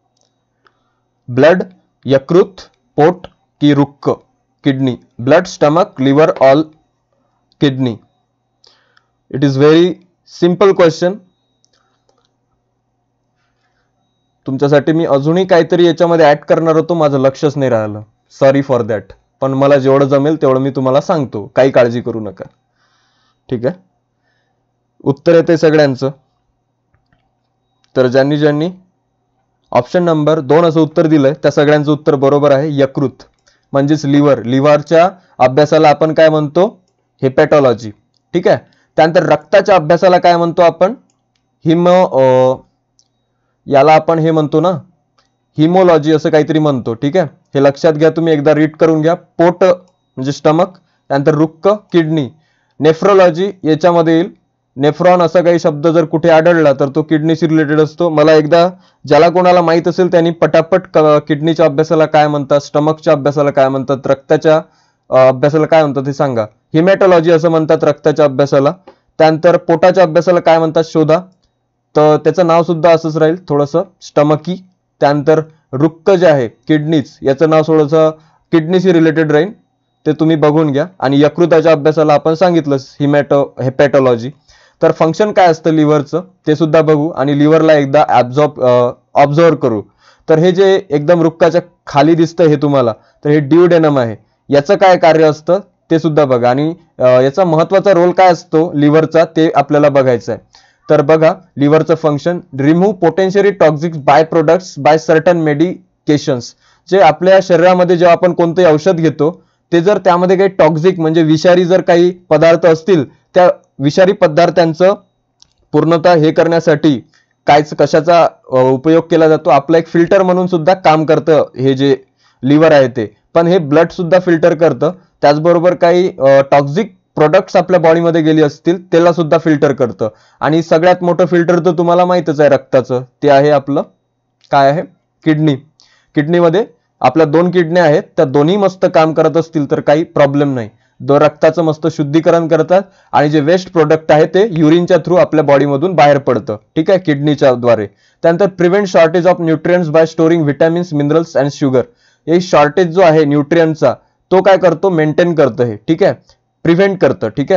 ब्लड, यकृत, पोट की वृक्क, kidney? Blood, stomach, liver, all kidney. It is very simple question. तुमच्यासाठी मी अजूनही काहीतरी याच्यामध्ये ऍड करणार होतो, माझं लक्षच नाही राहिलं. Sorry for that. पण मला जेवढं जमेल तेवढं मी तुम्हाला सांगतो, काही काळजी करू नका. ठीक आहे. उत्तर येते सगळ्यांचं. तर ज्यांनी ज्यांनी ऑप्शन नंबर 2 असं उत्तर दिलंय त्या सगळ्यांचं उत्तर बरोबर आहे. यकृत म्हणजेच लिव्हर. लिव्हरच्या अभ्यासाला आपण काय म्हणतो? हिपॅटॉलॉजी. ठीक आहे. त्यानंतर रक्ताच्या अभ्यासाला काय म्हणतो आपण? याला आपण हे म्हणतो ना, हिमोलॉजी असं काहीतरी म्हणतो. ठीक आहे, हे लक्षात घ्या, तुम्ही एकदा रीड करून घ्या. पोट म्हणजे स्टमक, त्यानंतर वृक्क, किडनी. नेफ्रोलॉजी याच्यामध्ये येईल. नेफ्रॉन असा काही शब्द जर कुठे आढळला तर तो किडनीशी रिलेटेड असतो. मला एकदा ज्याला कोणाला माहित असेल त्यांनी पटापट किडनीच्या अभ्यासाला काय म्हणतात, स्टमकच्या अभ्यासाला काय म्हणतात, रक्ताच्या अभ्यासाला काय म्हणतात हे सांगा. हिमॅटॉलॉजी असं म्हणतात रक्ताच्या अभ्यासाला. त्यानंतर पोटाच्या अभ्यासाला काय म्हणतात शोधा. तर त्याचं नाव सुद्धा असंच राहील थोडंसं, स्टमकी. त्यानंतर वृक्क जे आहे किडनीज, याचं नाव थोडंसं किडनीशी रिलेटेड राहील, ते तुम्ही बघून घ्या. आणि यकृताच्या अभ्यासाला आपण सांगितलं हेपॅटॉलॉजी. तर फंक्शन काय असतं लिव्हरचं ते सुद्धा बघू आणि लिव्हरला एकदा ऑब्झर्व करू. तर हे जे एकदम वृक्काच्या खाली दिसतं हे तुम्हाला, तर हे ड्युडेनम आहे. याचं काय कार्य असतं ते सुद्धा बघा. आणि याचा महत्वाचा रोल काय असतो लिव्हरचा ते आपल्याला बघायचं आहे. तर बघा, लिव्हरचं function, remove potentially toxic by products by certain medications. जे आपल्या शरीरामध्ये जेव्हा आपण कोणतेही औषध घेतो ते जर त्यामध्ये काही टॉक्सिक म्हणजे विषारी जर काही पदार्थ असतील, त्या विषारी पदार्थांचं पूर्णतः हे करण्यासाठी कशाचा उपयोग केला जातो? आपला एक फिल्टर म्हणून सुद्धा काम करतं हे जे लिव्हर आहे ते. पण हे ब्लड सुद्धा फिल्टर करतं. त्याचबरोबर काही टॉक्सिक प्रोडक्ट्स आपल्या बॉडीमध्ये गेली असतील त्याला सुद्धा फिल्टर करतं. आणि सगळ्यात मोठं फिल्टर तर तुम्हाला माहितच आहे रक्ताचं, ते आहे आपलं काय आहे? किडनी. किडनीमध्ये आपल्या 2 किडन्या आहेत, त्या दोन्ही मस्त काम करत असतील तर काही प्रॉब्लेम नाही. रक्ताचं मस्त शुद्धीकरण करतात आणि जे वेस्ट प्रोडक्ट आहे ते युरिनच्या थ्रू आपल्या बॉडीमधून बाहेर पडतं. ठीक आहे, किडनीच्या द्वारे. त्यानंतर prevent shortage of nutrients by storing vitamins, minerals and sugar. हे शॉर्टेज जो आहे न्यूट्रिएंटचा तो काय करतो? मेंटेन करतं हे. ठीक आहे, प्रिव्हेंट करतं. ठीक आहे.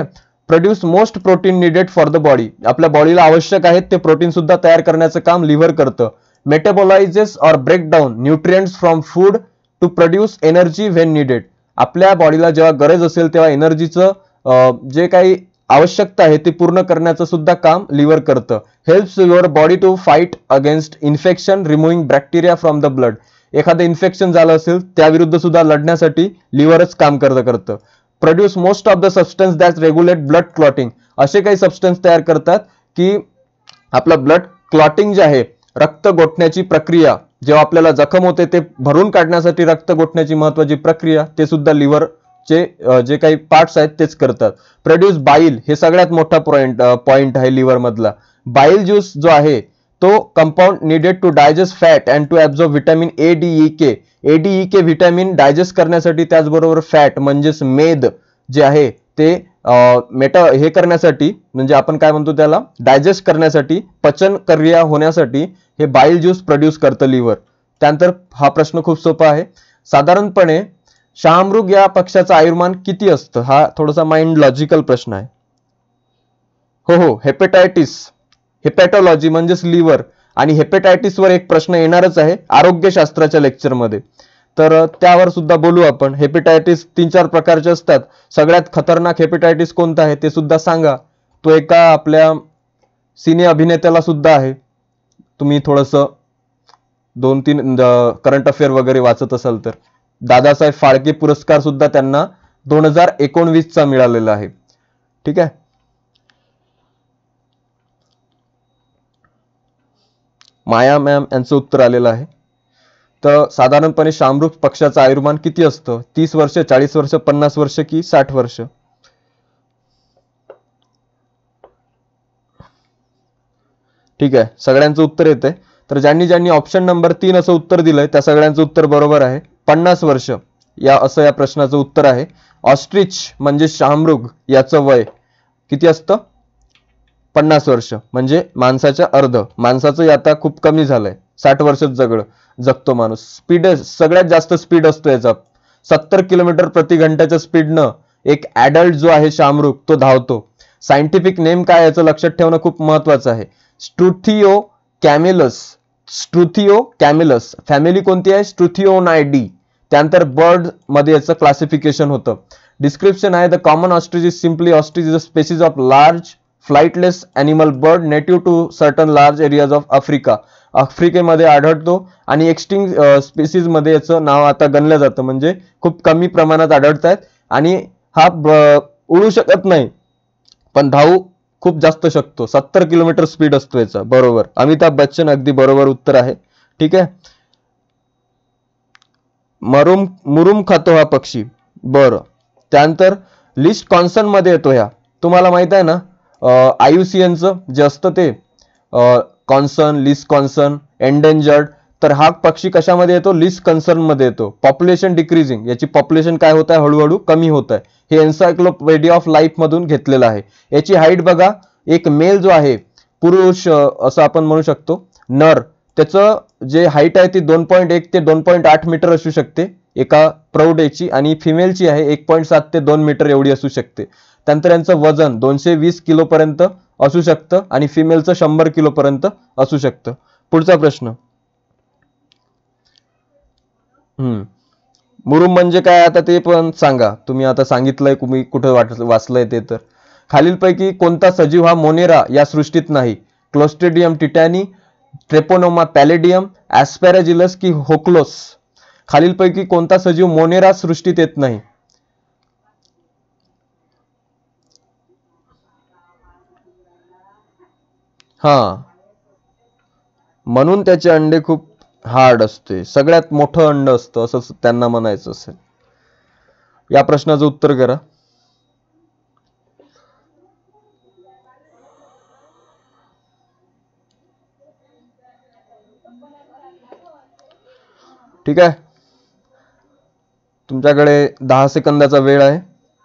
Produce most protein needed for the body, आपल्या बॉडीला आवश्यक आहेत ते प्रोटीन सुद्धा तयार करण्याचं काम लिव्हर करतं. Metabolises or break down nutrients from food to produce energy when needed, आपल्या बॉडीला जेव्हा गरज असेल तेव्हा एनर्जीचं जे काही आवश्यकता आहे ती पूर्ण करण्याचं सुद्धा काम लिव्हर करतं. Helps your body to fight against infection removing bacteria from the blood, एखादं इन्फेक्शन झालं असेल त्याविरुद्ध सुद्धा लढण्यासाठी लिव्हरच काम करतं. Produce most of the substance that regulate blood clotting, असे काही सबस्टन्स तयार करतात की आपलं ब्लड क्लॉटिंग जे आहे, रक्त गोठण्याची प्रक्रिया, जेव्हा आपल्याला जखम होते ते भरून काढण्यासाठी रक्त गोठण्याची महत्वाची प्रक्रिया, ते सुद्धा लिव्हरचे जे काही पार्ट्स आहेत तेच करतात. प्रोड्यूस बाईल, हे सगळ्यात मोठा पॉइंट आहे लिव्हर मधला. बाईल ज्यूस जो आहे तो compound needed to digest fat and to absorb vitamin ADEK, ADEK vitamin digest करण्यासाठी, त्याचबरोबर फॅट म्हणजेच मेद जे आहे ते हे करण्यासाठी, म्हणजे आपण काय म्हणतो त्याला, डायजेस्ट करण्यासाठी, पचन क्रिया होण्यासाठी हे बाईल ज्यूस प्रोड्यूस करतं लिव्हर. त्यानंतर हा प्रश्न खूप सोपा आहे. साधारणपणे शहामृग या पक्ष्याचं आयुर्मान किती असतं? हा थोडासा माइंड लॉजिकल प्रश्न आहे. हो, हेपॅटॉलॉजी म्हणजेच लिव्हर आणि हेपेटायटिसवर एक प्रश्न येणारच आहे आरोग्यशास्त्राच्या लेक्चरमध्ये, तर त्यावर सुद्धा बोलू आपण. हेपेटायटिस 3-4 प्रकारचे असतात. सगळ्यात खतरनाक हेपेटायटिस कोणता आहे ते सुद्धा सांगा. तो एका आपल्या सिने अभिनेत्याला सुद्धा आहे. तुम्ही थोडंसं 2-3 करंट अफेअर वगैरे वाचत असाल तर. दादासाहेब फाळके पुरस्कार सुद्धा त्यांना 2019चा मिळालेला आहे. ठीक आहे. माया मॅम यांचं उत्तर आलेलं आहे. तर साधारणपणे शहामृग पक्षाचं आयुर्मान किती असतं? 30 वर्ष, 40 वर्ष, 50 वर्ष की 60 वर्ष? ठीक आहे, सगळ्यांचं उत्तर येतंय. तर ज्यांनी ऑप्शन नंबर 3 असं उत्तर दिलंय त्या सगळ्यांचं उत्तर बरोबर आहे. 50 वर्ष या प्रश्नाचं उत्तर आहे. ऑस्ट्रिच म्हणजे शहामृग याचं वय किती असतं? 50 वर्ष, म्हणजे माणसाच्या अर्ध. माणसाचं आता खूप कमी झालंय, 60 वर्षच जगतो माणूस. स्पीड सगळ्यात जास्त स्पीड असतो याचा, 70 किलोमीटर प्रति घंट्याच्या स्पीडनं एक ऍडल्ट जो आहे शहामृग तो धावतो. सायंटिफिक नेम काय याचं लक्षात ठेवणं खूप महत्वाचं आहे. स्ट्रुथिओ कॅमिलस, फॅमिली कोणती आहे? स्ट्रुथिओनायडी. त्यानंतर बर्ड मध्ये याचं क्लासिफिकेशन होतं. डिस्क्रिप्शन आहे, the common ostrich is simply ostrich is a species of large flightless animal bird native to certain large areas of Africa. आफ्रिकेमध्ये आढळतो आणि एक्सटिंग स्पेसिस मध्ये याचं नाव आता गणलं जातं, म्हणजे खूप कमी प्रमाणात आढळत आहेत. आणि हा उडू शकत नाही पण धावू खूप जास्त शकतो. 70 किलोमीटर स्पीड असतो याचा. बरोबर, अमिताभ बच्चन, अगदी बरोबर उत्तर आहे. ठीक आहे. मुरुम खातो हा पक्षी. बरं, त्यानंतर लिस्ट कॉन्सन मध्ये येतो. ह्या तुम्हाला माहित आहे ना, IUCNचं जे असतं ते कॉन्सन, लिस्ट कॉन्सन, एंडेंजर्ड. तर हा पक्षी कशामध्ये येतो? लिस्ट कॉन्सन मध्ये येतो. पॉप्युलेशन डिक्रीजिंग, याची पॉप्युलेशन काय होत आहे? हळूहळू कमी होत आहे. हे एन्सायक्लोपीडिया ऑफ लाईफ मधून घेतलेलं आहे. याची हाईट बघा, एक मेल जो आहे पुरुष असं आपण म्हणू शकतो, नर, त्याचं जे हाईट आहे ती 2.1 ते 2.8 मीटर असू शकते एका प्रौढेची, आणि फिमेलची आहे 1.7 ते 2 मीटर एवढी असू शकते. त्यानंतर यांचं वजन 220 किलो पर्यंत असू शकतं आणि फिमेलचं 100 किलो पर्यंत असू शकतं. पुढचा प्रश्न. मुरुम म्हणजे काय आता ते पण सांगा. तुम्ही आता सांगितलंय, तुम्ही कुठं वाचलंय ते. तर खालीलपैकी कोणता सजीव हा मोनेरा या सृष्टीत नाही? क्लोस्ट्रिडियम टिटॅनी, ट्रेपोनोमा पॅलेडियम, ॲस्पॅराजिलस की होक्लोस? खालीलपैकी कोणता सजीव मोनेरा सृष्टीत येत नाही? हा, म्हणून त्याचे अंडे खूप हार्ड असते, सगळ्यात मोठं अंड असतं असं त्यांना म्हणायचं असेल. या प्रश्नाचं उत्तर करा. ठीक आहे, तुमच्याकडे 10 सेकंदाचा वेळ आहे.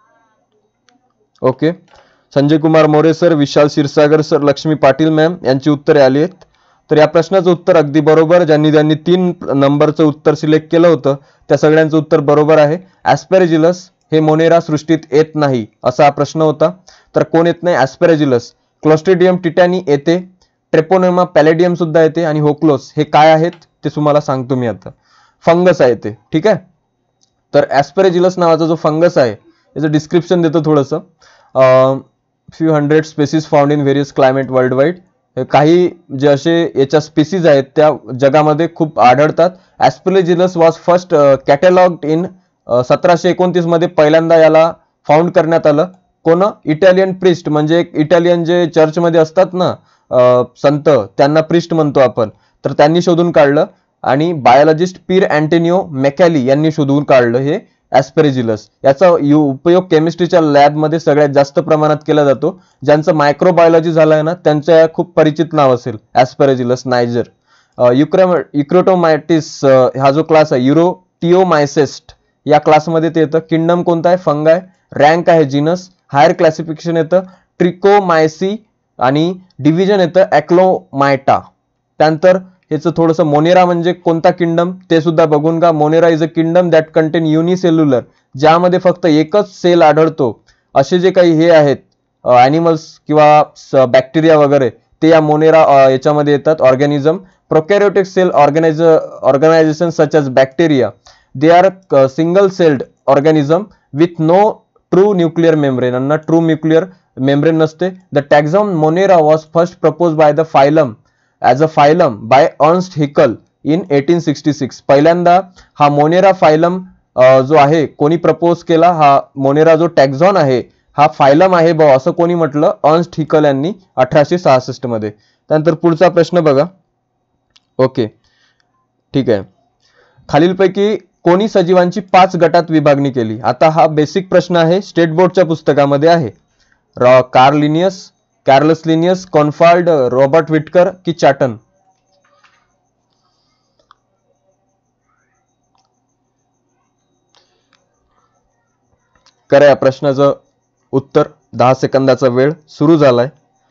Okay. Sanjay Kumar More sir, Vishal Kshirsagar sir, Lakshmi Patil ma'am यांची उत्तरे आली आहेत. तर या प्रश्नाचं उत्तर अगदी बरोबर. ज्यांनी 3 नंबरचं उत्तर सिलेक्ट केलं होतं त्या सगळ्यांचं उत्तर बरोबर आहे. ॲस्पॅराजिलस हे मोनेरा सृष्टीत येत नाही असा प्रश्न होता. तर कोण येत नाही? ॲस्परजिलस. क्लोस्ट्रिडियम टिटॅनी येते, ट्रेपोनेमा पॅलेडियम सुद्धा येते आणि होक्लोस हे काय आहेत ते तुम्हाला सांगतो मी आता. फंगस आहे ते. ठीक आहे. तर ॲस्परजिलस नावाचा जो फंगस आहे याचं डिस्क्रिप्शन देतो थोडंसं. Few hundred species found in various climate worldwide. काही जे असे याच्या स्पीसीज आहेत त्या जगामध्ये खूप आढळतात. Aspergillus was first catalogued in 1729 मध्ये पहिल्यांदा याला फाउंड करण्यात आलं. कोण? इटालियन प्रिस्ट, म्हणजे एक इटालियन जे चर्चमध्ये असतात ना संत, त्यांना प्रिस्ट म्हणतो आपण, तर त्यांनी शोधून काढलं. आणि बायोलॉजिस्ट पीर अँटोनियो मॅकॅली यांनी शोधून काढलं हे ॲस्परजिलस. याचा उपयोग केमिस्ट्रीच्या लॅबमध्ये सगळ्यात जास्त प्रमाणात केला जातो. ज्यांचं मायक्रोबायोलॉजी झालंय ना त्यांचं खूप परिचित नाव असेल ॲस्परजिलस नायजर. युक्रोटोमायटिस हा जो क्लास आहे युरोटिओमायसेस्ट या क्लासमध्ये ते येतं. किंगडम कोणता आहे? फंगाय. रँक आहे जीनस. हायर क्लासिफिकेशन येतं ट्रिकोमायसी आणि डिव्हिजन येतं ॲक्लोमायटा. त्यानंतर याचं थोडंसं मोनेरा म्हणजे कोणता किंगडम ते सुद्धा बघून का. Monera is a kingdom that contain unicellular, ज्यामध्ये फक्त एकच सेल आढळतो. असे जे काही हे आहेत ॲनिमल्स किंवा बॅक्टेरिया वगैरे ते या मोनेरा याच्यामध्ये येतात. Organism. Prokaryotic cell organization such as bacteria, they are single celled organism with no true nuclear membrane. यांना ट्रू न्यूक्लियर मेम्ब्रेन नसते. The taxon monera was first propose by the phylum as a phylum by Ernst Haeckel in 1866. पहिल्यांदा हा मोनेरा फायलम जो आहे कोणी प्रपोज केला? हा मोनेरा जो टॅक्झॉन आहे हा फायलम आहे भाऊ असं कोणी म्हटलं? अर्न्स्ट हिकल यांनी 1866 मध्ये. त्यानंतर पुढचा प्रश्न बघा. ओके ठीक आहे. खालीलपैकी कोणी सजीवांची 5 गटात विभागणी केली? आता हा बेसिक प्रश्न आहे, स्टेट बोर्डच्या पुस्तकामध्ये आहे. कार्ल लिनियस, कार्लस लिनियस, कॉन्फाल्ड, रॉबर्ट विटकर की चॅटन? करा या प्रश्नाचं उत्तर. 10 सेकंदाचा वेळ सुरू झालाय.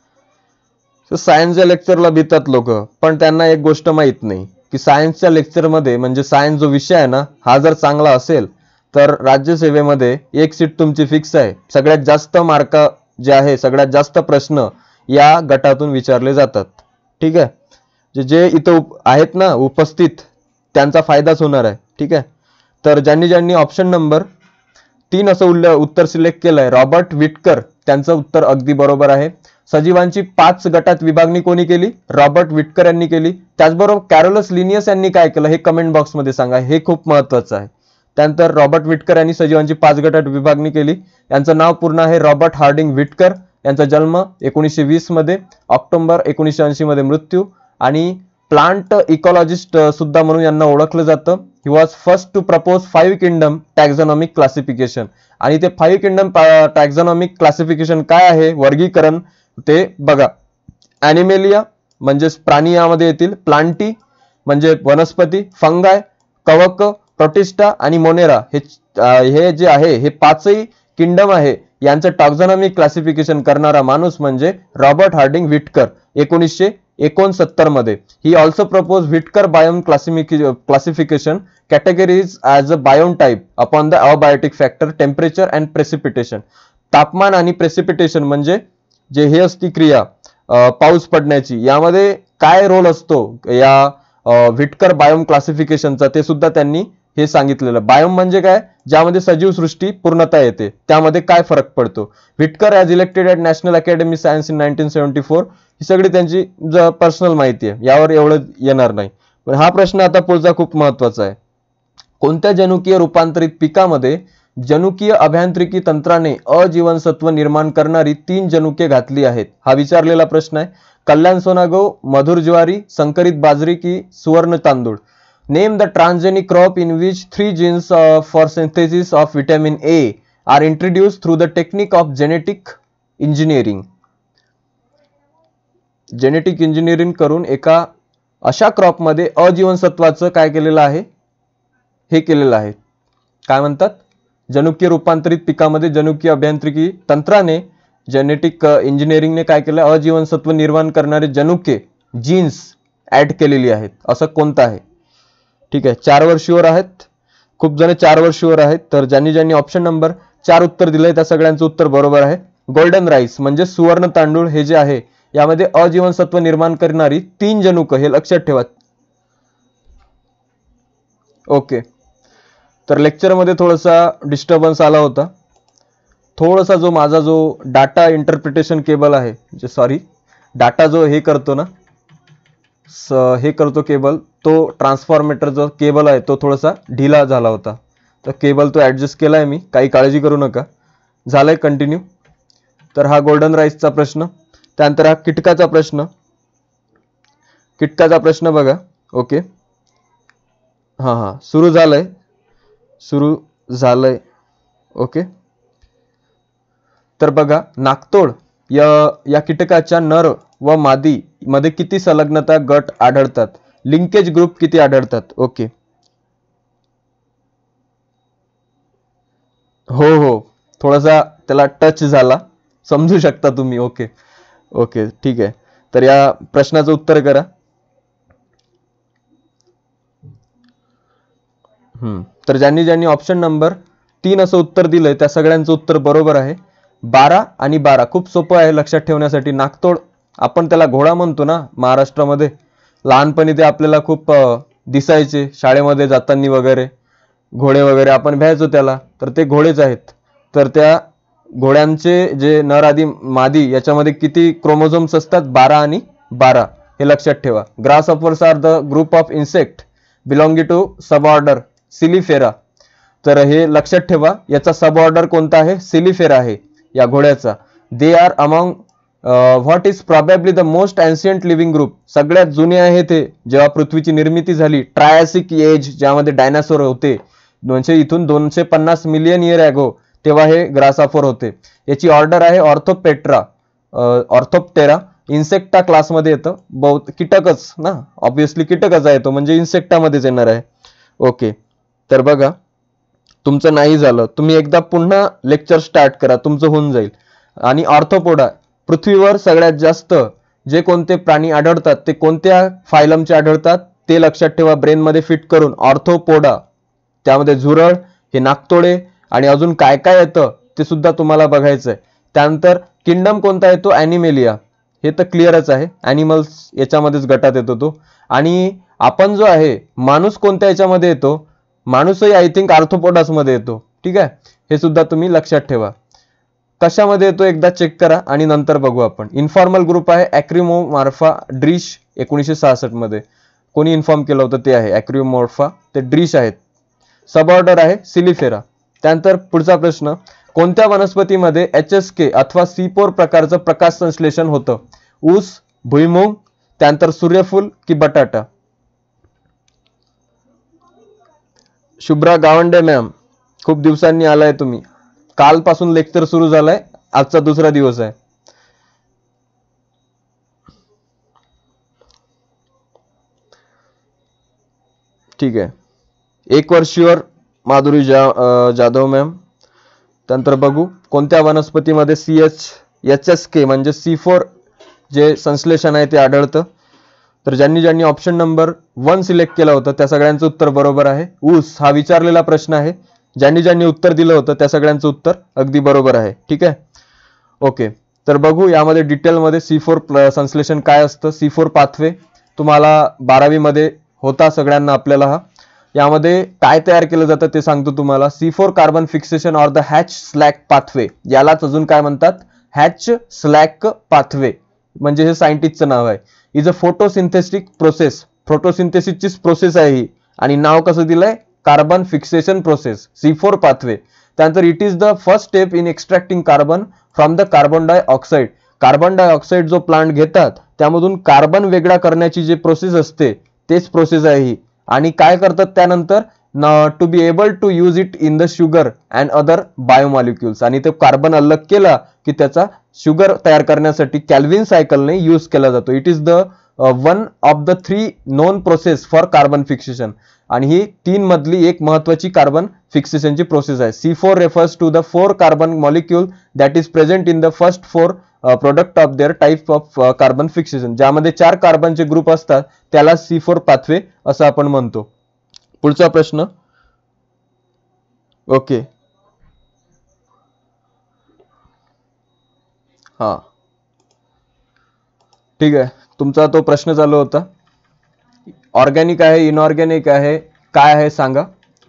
सायन्सच्या लेक्चरला भितात लोक, पण त्यांना एक गोष्ट माहित नाही की सायन्सच्या लेक्चरमध्ये म्हणजे सायन्स जो विषय आहे ना हा जर चांगला असेल तर राज्यसेवेमध्ये एक सीट तुमची फिक्स आहे. सगळ्यात जास्त मार्क जे आहे, सगळ्यात जास्त प्रश्न या गटातून विचारले जातात. ठीक आहे. जे इथं आहेत ना उपस्थित त्यांचा फायदाच होणार आहे. ठीक आहे. तर ज्यांनी ऑप्शन नंबर 3 असं उत्तर सिलेक्ट केलंय रॉबर्ट विटकर, त्यांचं उत्तर अगदी बरोबर आहे. सजीवांची 5 गटात विभागणी कोणी केली? रॉबर्ट विटकर यांनी केली. त्याचबरोबर कॅरोलस लिनियस यांनी काय केलं हे कमेंट बॉक्समध्ये सांगा, हे खूप महत्वाचं आहे. त्यानंतर रॉबर्ट विटकर यांनी सजीवांची 5 गटात विभागणी केली. यांचं नाव पूर्ण आहे रॉबर्ट हार्डिंग विटकर. यांचा जन्म 1920 मध्ये, ऑक्टोबर 1980 मध्ये मृत्यू. आणि प्लांट इकॉलॉजिस्ट सुद्धा म्हणून यांना ओळखलं जातं. He was first to propose 5 kingdom taxonomic classification. आणि ते 5 किंगडम टॅक्झॉनॉमिक क्लासिफिकेशन काय आहे वर्गीकरण ते बघा. ॲनिमेलिया म्हणजे प्राणी यामध्ये येतील, प्लांटी म्हणजे वनस्पती, फंगाय, कवक, प्रोटिस्टा आणि मोनेरा हे जे आहे हे 5ही किंगडम आहे. यांचं टॅक्झॉनॉमिक क्लासिफिकेशन करणारा माणूस म्हणजे रॉबर्ट हार्डिंग विटकर 1969 मध्ये. He also propose Whittaker biome classification categories as a biome type upon the abiotic factor temperature and precipitation. तापमान आणि प्रेसिपिटेशन म्हणजे जे हे असती क्रिया पाऊस पडण्याची, यामध्ये काय रोल असतो या विटकर बायोम क्लासिफिकेशनचा ते सुद्धा त्यांनी हे सांगितलेलं. बायोम म्हणजे काय? ज्यामध्ये सजीव सृष्टी पूर्णता येते, त्यामध्ये काय फरक पडतो. Whittaker as elected at national academy science in 1974. ही सगळी त्यांची पर्सनल माहिती आहे, यावर एवढं येणार नाही. पण हा प्रश्न आता पुढचा खूप महत्वाचा आहे. कोणत्या जनुकीय रूपांतरित पिकामध्ये जनुकीय अभियांत्रिकी तंत्राने अजीवनसत्व निर्माण करणारी 3 जनुके घातली आहेत? हा विचारलेला प्रश्न आहे. कल्याण सोनागो, मधुर ज्वारी, संकरित बाजरी की सुवर्ण तांदूळ? Name the transgenic crop in which 3 genes for synthesis of vitamin A are introduced through the technique of genetic engineering. Genetic engineering करून एका अशा क्रॉपमध्ये अजीवनसत्वाचं काय केलेलं आहे? हे केलेलं आहे. काय म्हणतात? जनुकीय रूपांतरित पिकामध्ये जनुकीय अभियांत्रिकी तंत्राने जेनेटिक इंजिनिअरिंगने काय केलं? अजीवनसत्व निर्माण करणारे जनुके जीन्स ऍड केलेली आहेत. असं कोणतं आहे? ठीक आहे. 4 वर शुअर आहेत. खूप जण 4 वर शुअर आहेत. तर ज्यांनी ऑप्शन नंबर 4 उत्तर दिलंय, त्या सगळ्यांचं उत्तर बरोबर आहे. गोल्डन राईस म्हणजे सुवर्ण तांदूळ हे जे आहे यामध्ये अजीवनसत्व निर्माण करणारी 3 जनुक, हे लक्षात ठेवा. ओके, तर लेक्चरमध्ये थोडासा डिस्टर्बन्स आला होता. थोडासा जो माझा जो डाटा इंटरप्रिटेशन केबल आहे, जे सॉरी डाटा जो हे करतो ना, हे करतो केबल, तो ट्रान्सफॉर्मेटर जो केबल आहे तो थोडासा ढिला झाला होता. तर केबल तो ॲडजस्ट केला आहे मी, काही काळजी करू नका. झालंय कंटिन्यू. तर हा गोल्डन राईसचा प्रश्न. त्यानंतर हा कीटकाचा प्रश्न. कीटकाचा प्रश्न बघा. ओके, हां सुरू झालंय. ओके, तर बघा, नाकतोड या कीटकाच्या नर व मादी मध्ये किती संलग्नता गट आढळतात, लिंकेज ग्रुप किती आढळतात. ओके, हो थोडासा त्याला टच झाला, समजू शकता तुम्ही. ओके ठीक आहे. तर या प्रश्नाचं उत्तर करा. तर ज्यांनी ऑप्शन नंबर 3 असं उत्तर दिलंय त्या सगळ्यांचं उत्तर बरोबर आहे. 12 आणि 12 खूप सोपं आहे लक्षात ठेवण्यासाठी. नाकतोड आपण त्याला घोडा म्हणतो ना महाराष्ट्रामध्ये. लहानपणी ते आपल्याला खूप दिसायचे शाळेमध्ये जाताना वगैरे, घोडे वगैरे आपण भ्यायचो त्याला. तर ते घोडेच आहेत. तर त्या घोड्यांचे जे नर आदी मादी याच्यामध्ये किती क्रोमोझोम्स असतात, 12 आणि 12, हे लक्षात ठेवा. Grasshoppers are the group of insect belonging to suborder caelifera. तर हे लक्षात ठेवा, याचा सब ऑर्डर कोणता आहे, सिलिफेरा आहे या घोड्याचा. They are among what is probably the most ancient living group. सगळ्यात जुने आहे ते. जेव्हा पृथ्वीची निर्मिती झाली, ट्रायसिक एज ज्यामध्ये डायनासोर होते, इथून 250 मिलियन इयर ॲगो, तेव्हा हे ग्रासहॉपर होते. याची ऑर्डर आहे ऑर्थोप्टेरा. इन्सेक्टा क्लासमध्ये येतं. कीटकच ना, ऑब्विसली कीटकच आहे तो, म्हणजे इन्सेक्टामध्येच येणार आहे. ओके, तर बघा, तुमचं नाही झालं, तुम्ही एकदा पुन्हा लेक्चर स्टार्ट करा, तुमचं होऊन जाईल. आणि ऑर्थोपोडा, पृथ्वीवर सगळ्यात जास्त जे कोणते प्राणी आढळतात ते कोणत्या फायलमचे आढळतात ते लक्षात ठेवा, ब्रेनमध्ये फिट करून. ऑर्थोपोडा, त्यामध्ये झुरळ, हे नाकतोडे आणि अजून काय काय येतं ते सुद्धा तुम्हाला बघायचं आहे. त्यानंतर किंगडम कोणता येतो, ॲनिमेलिया, हे तर क्लिअरच आहे, ॲनिमल्स याच्यामध्येच गटात येतो तो. आणि आपण जो आहे माणूस कोणत्या याच्यामध्ये येतो, माणूसही आय थिंक आर्थोपोडासमध्ये येतो. ठीक आहे, हे सुद्धा तुम्ही लक्षात ठेवा. कशामध्ये येतो एकदा चेक करा आणि नंतर बघू आपण. इन्फॉर्मल ग्रुप आहे ॲक्रिओमॉर्फा ड्रिश, 1966 मध्ये कोणी इन्फॉर्म केलं होतं ते आहे ॲक्रिओमॉर्फा, ते ड्रिश आहेत. सब ऑर्डर आहे सिलिफेरा. त्यानंतर पुढचा प्रश्न, कोणत्या वनस्पतीमध्ये HSK अथवा C4 प्रकारचं प्रकाश संश्लेषण होतं, ऊस, भुईमूग, त्यानंतर सूर्यफूल की बटाटा. शुभ्रा गावंडे मॅम, खूप दिवसांनी आलाय तुम्ही. कालपासून लेक्चर सुरू झालाय, आजचा दुसरा दिवस आहे. ठीक आहे, 1 वर्षीवर माधुरी जाधव मॅम. त्यानंतर बघू, कोणत्या वनस्पतीमध्ये HSK म्हणजे C4 जे संश्लेषण आहे ते आढळतं. तर ज्यांनी ऑप्शन नंबर 1 सिलेक्ट केला होता त्या सगळ्यांचं उत्तर बरोबर आहे. ऊस हा विचारलेला प्रश्न आहे. ज्यांनी उत्तर दिलं होतं त्या सगळ्यांचं उत्तर अगदी बरोबर आहे. ठीक आहे, ओके. तर बघू यामध्ये डिटेलमध्ये C4 संश्लेषण काय असतं. C4 पाथवे तुम्हाला 12वी मध्ये होता सगळ्यांना आपल्याला. हा यामध्ये काय तयार केलं जातं ते सांगतो तुम्हाला. C4 carbon fixation or the Hatch Slack pathway, यालाच अजून काय म्हणतात, हॅच स्लॅक पाथवे, म्हणजे हे सायंटिस्टचं नाव आहे. इज अ फोटोसिंथेटिक प्रोसेस, फोटोसिंथेसिसचीच प्रोसेस आहे ही, आणि नाव कसं दिलंय, carbon fixation process, C4 pathway. त्यानंतर it is the first step in extracting carbon from the carbon dioxide. Carbon dioxide जो प्लांट घेतात त्यामधून कार्बन वेगळा करण्याची जी प्रोसेस असते तेच प्रोसेस आहे ही. आणि काय करतात त्यानंतर, to be able to use it in the sugar and other biomolecules. आणि ते कार्बन अलग केला की त्याचा शुगर तयार करण्यासाठी कॅल्व्हिन सायकलने यूज केला जातो. It is the one of the 3 known process for carbon fixation. आणि ही 3 मधली एक महत्वाची कार्बन फिक्सेशनची प्रोसेस आहे. C4 refers to the 4 carbon molecule that is present in the first 4 product of their type of carbon fixation. ज्यामध्ये 4 कार्बनचे ग्रुप असतात त्याला C4 पाथवे असं आपण म्हणतो. पुढचा प्रश्न. ओके, हां ठीक आहे, तुमचा तो प्रश्न चालू होता. ऑर्गॅनिक आहे, इनऑर्गॅनिक आहे, काय आहे सांगा.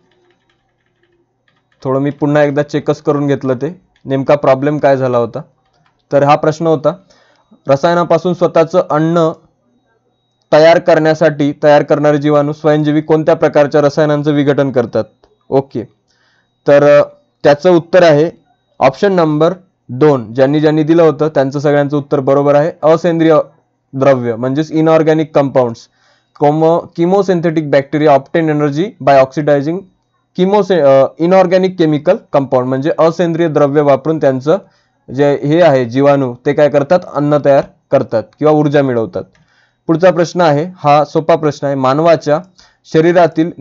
थोडं मी पुन्हा एकदा चेकच करून घेतलं ते नेमका प्रॉब्लेम काय झाला होता. तर हा प्रश्न होता, रसायनापासून स्वतःचं अन्न तयार करण्यासाठी तयार करणारे जीवाणू स्वयंजीवी कोणत्या प्रकारच्या रसायनांचं विघटन करतात. ओके, तर त्याचं उत्तर आहे ऑप्शन नंबर 2. ज्यांनी ज्यांनी दिलं होतं त्यांचं सगळ्यांचं उत्तर बरोबर आहे. असेंद्रिय द्रव्य म्हणजेच inorganic compounds. Chemosynthetic bacteria obtain energy by oxidizing inorganic chemical compound म्हणजे असेंद्रिय द्रव्य वापरून त्यांचं जे हे आहे जीवाणू ते काय करतात, अन्न तयार करतात किंवा ऊर्जा मिळवतात. पुढचा प्रश्न आहे, हा सोपा प्रश्न आहे. मानवाच्या शरीरातील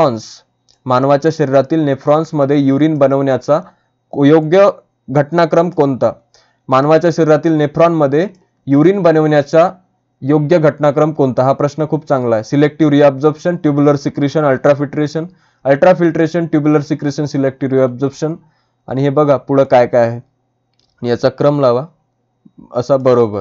नेफ्रॉन्स मध्ये युरिन बनवण्याचा योग्य घटनाक्रम कोणता. मानवाच्या शरीरातील नेफ्रॉनमध्ये युरिन बनवण्याचा योग्य घटनाक्रम कोणता. हा प्रश्न खूप चांगला आहे. Selective reabsorption, tubular secretion, ultrafiltration, tubular secretion, selective reabsorption. आणि हे बघा पुढं काय काय आहे, याचा क्रम लावा असा बरोबर.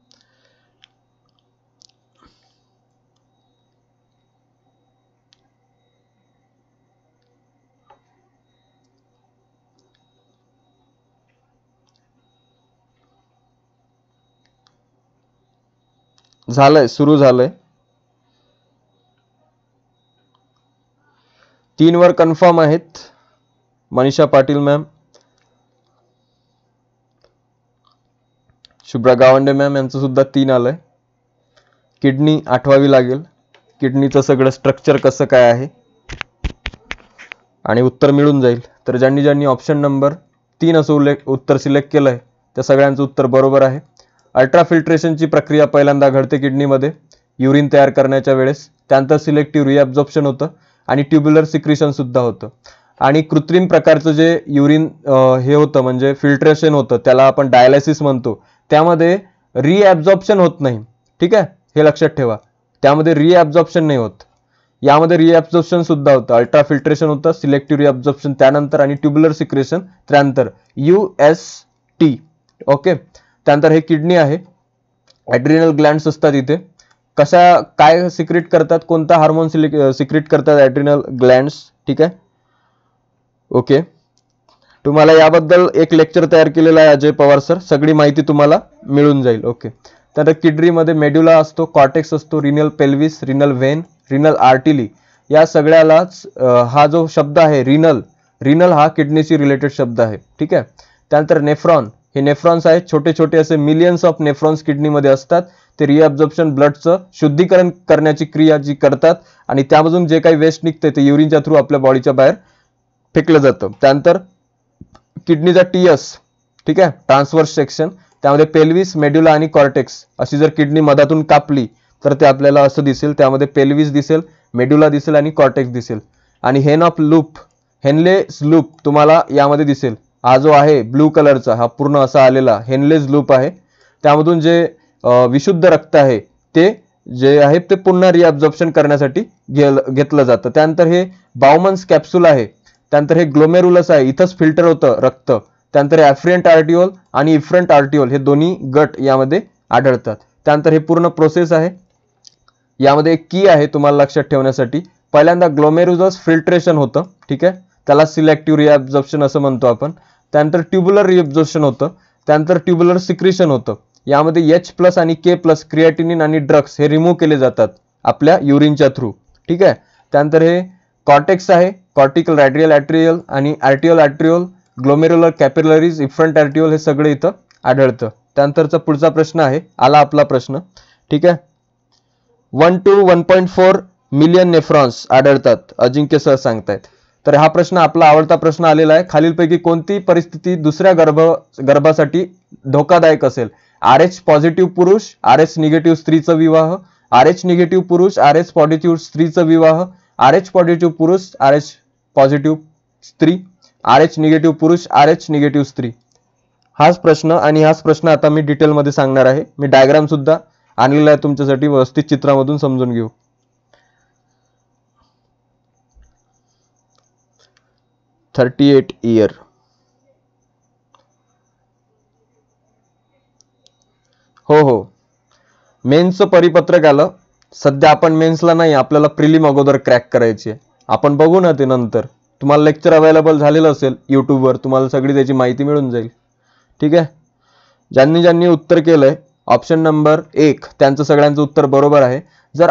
झालंय, सुरू झालंय. 3 वर कन्फर्म आहेत. मनीषा पाटील मॅम, शुभ्रा गावंडे मॅम यांचं सुद्धा 3 आलंय. किडनी आठवावी लागेल, किडनीचं सगळं स्ट्रक्चर कसं काय आहे आणि उत्तर मिळून जाईल. तर ज्यांनी ज्यांनी ऑप्शन नंबर 3 असं उत्तर सिलेक्ट केलंय त्या सगळ्यांचं उत्तर बरोबर आहे. अल्ट्राफिल्ट्रेशनची प्रक्रिया पहिल्यांदा घडते किडनीमध्ये युरिन तयार करण्याच्या वेळेस. त्यानंतर सिलेक्टिव्ह रिअब्झॉर्प्शन होतं आणि ट्युब्युलर सिक्रेशन सुद्धा होतं. आणि कृत्रिम प्रकारचं जे युरिन हे होतं म्हणजे फिल्ट्रेशन होतं, त्याला आपण डायलायसिस म्हणतो. त्यामध्ये रिअब्झॉर्प्शन होत नाही. ठीक आहे, हे लक्षात ठेवा. त्यामध्ये रिअब्झॉर्प्शन नाही होत. यामध्ये रिअब्झॉर्प्शन सुद्धा होतं. अल्ट्राफिल्ट्रेशन होतं, सिलेक्टिव्ह रिअब्झॉर्प्शन त्यानंतर आणि ट्युब्युलर सिक्रेशन त्यानंतर UST. ओके, त्यानंतर हे किडनी आहे. ॲड्रिनल ग्लँड्स असतात इथे. काय सिक्रेट करतात, कोणता हार्मोन सिक्रेट करतात ॲड्रिनल ग्लँड्स. ठीक आहे, ओके. तुम्हाला याबद्दल एक लेक्चर तयार केलेला आहे अजय पवार सर, सगळी माहिती तुम्हाला मिळून जाईल. ओके, त्यानंतर किडनीमध्ये मेड्युला असतो, कॉर्टेक्स असतो, renal pelvis, renal vein, renal artery. या सगळ्यालाच हा जो शब्द आहे रिनल हा किडनीशी रिलेटेड शब्द आहे. ठीक आहे, त्यानंतर नेफ्रॉन, हे नेफ्रॉन्स आहेत, छोटे छोटे असे मिलियन्स ऑफ नेफ्रॉन्स किडनीमध्ये असतात. ते रिअब्झॉर्प्शन ब्लडचं शुद्धीकरण करण्याची क्रिया जी करतात आणि त्यामधून जे काही वेस्ट निघते ते युरिनच्या थ्रू आपल्या बॉडीच्या बाहेर फेकलं जातं. त्यानंतर किडनीचा TS, ठीक आहे, ट्रान्सव्हर्स सेक्शन, त्यामध्ये पेल्विस, मेड्युला आणि कॉर्टेक्स अशी जर किडनी मधातून कापली तर ते आपल्याला असं दिसेल. त्यामध्ये पेल्विस दिसेल, मेड्युला दिसेल आणि कॉर्टेक्स दिसेल. आणि हेनलेस लूप तुम्हाला यामध्ये दिसेल. हा जो आहे ब्लू कलरचा, हा पूर्ण असा आलेला हेनलेस लूप आहे. त्यामधून जे विशुद्ध रक्त आहे ते जे आहे ते पुन्हा रिअब्झॉर्प्शन करण्यासाठी घेतलं जातं. त्यानंतर हे बाउमन्स कॅप्सूल आहे. त्यानंतर हे ग्लोमेरुलस आहे, इथंच फिल्टर होतं रक्त. त्यानंतर ॲफ्रियंट आर्टिओल आणि इफ्रंट आर्टिओल हे दोन्ही गट यामध्ये आढळतात. त्यानंतर हे पूर्ण प्रोसेस आहे. यामध्ये एक की आहे तुम्हाला लक्षात ठेवण्यासाठी. पहिल्यांदा ग्लोमेरुलस फिल्ट्रेशन होतं, ठीक आहे, त्याला सिलेक्टिव्ह रिअब्झॉर्प्शन असं म्हणतो आपण. त्यानंतर ट्युब्युलर रिअब्झॉर्प्शन होतं, त्यानंतर ट्युब्युलर सिक्रेशन होतं. यामध्ये H+ आणि K+ क्रिएटिनिन आणि ड्रग्स हे रिमूव्ह केले जातात आपल्या युरिनच्या थ्रू. ठीक आहे, त्यानंतर हे कॉर्टेक्स आहे, कॉर्टिकल रॅडियल ॲट्रियल आणि आर्टिओल ॲट्रिओल, ग्लोमेरुलर कॅपिलरीज, इफ्रंट आर्टिओल हे सगळे इथं आढळतं. त्यानंतरचा पुढचा प्रश्न आहे, आला आपला प्रश्न. ठीक आहे, 1 to 1.4 मिलियन नेफ्रॉन्स आढळतात, अजिंक्य सर सांगतायत. तर हा प्रश्न आपला आवडता प्रश्न आलेला आहे. खालीलपैकी कोणती परिस्थिती दुसऱ्या गर्भासाठी धोकादायक असेल. RH पॉझिटिव्ह पुरुष, RH निगेटिव्ह स्त्रीचा विवाह, RH निगेटिव्ह पुरुष, RH पॉझिटिव्ह स्त्रीचा विवाह, RH पॉझिटिव्ह पुरुष, RH पॉझिटिव्ह स्त्री, RH निगेटिव्ह पुरुष, RH निगेटिव्ह स्त्री. हाच प्रश्न आणि हाच प्रश्न आता मी डिटेलमध्ये सांगणार आहे. मी डायग्राम सुद्धा आणलेला आहे तुमच्यासाठी, व्यवस्थित चित्रामधून समजून घेऊ. 38 इयर. मेन्सचं परिपत्रक आलं. सध्या आपण मेन्सला नाही, आपल्याला प्रिलिम अगोदर क्रॅक करायची आहे. आपण बघू ना ते नंतर. तुम्हाला लेक्चर अवेलेबल झालेलं असेल यूट्यूबवर, तुम्हाला सगळी त्याची माहिती मिळून जाईल. ठीक आहे. ज्यांनी उत्तर केलंय ऑप्शन नंबर 1 त्यांचं सगळ्यांचं उत्तर बरोबर आहे. जर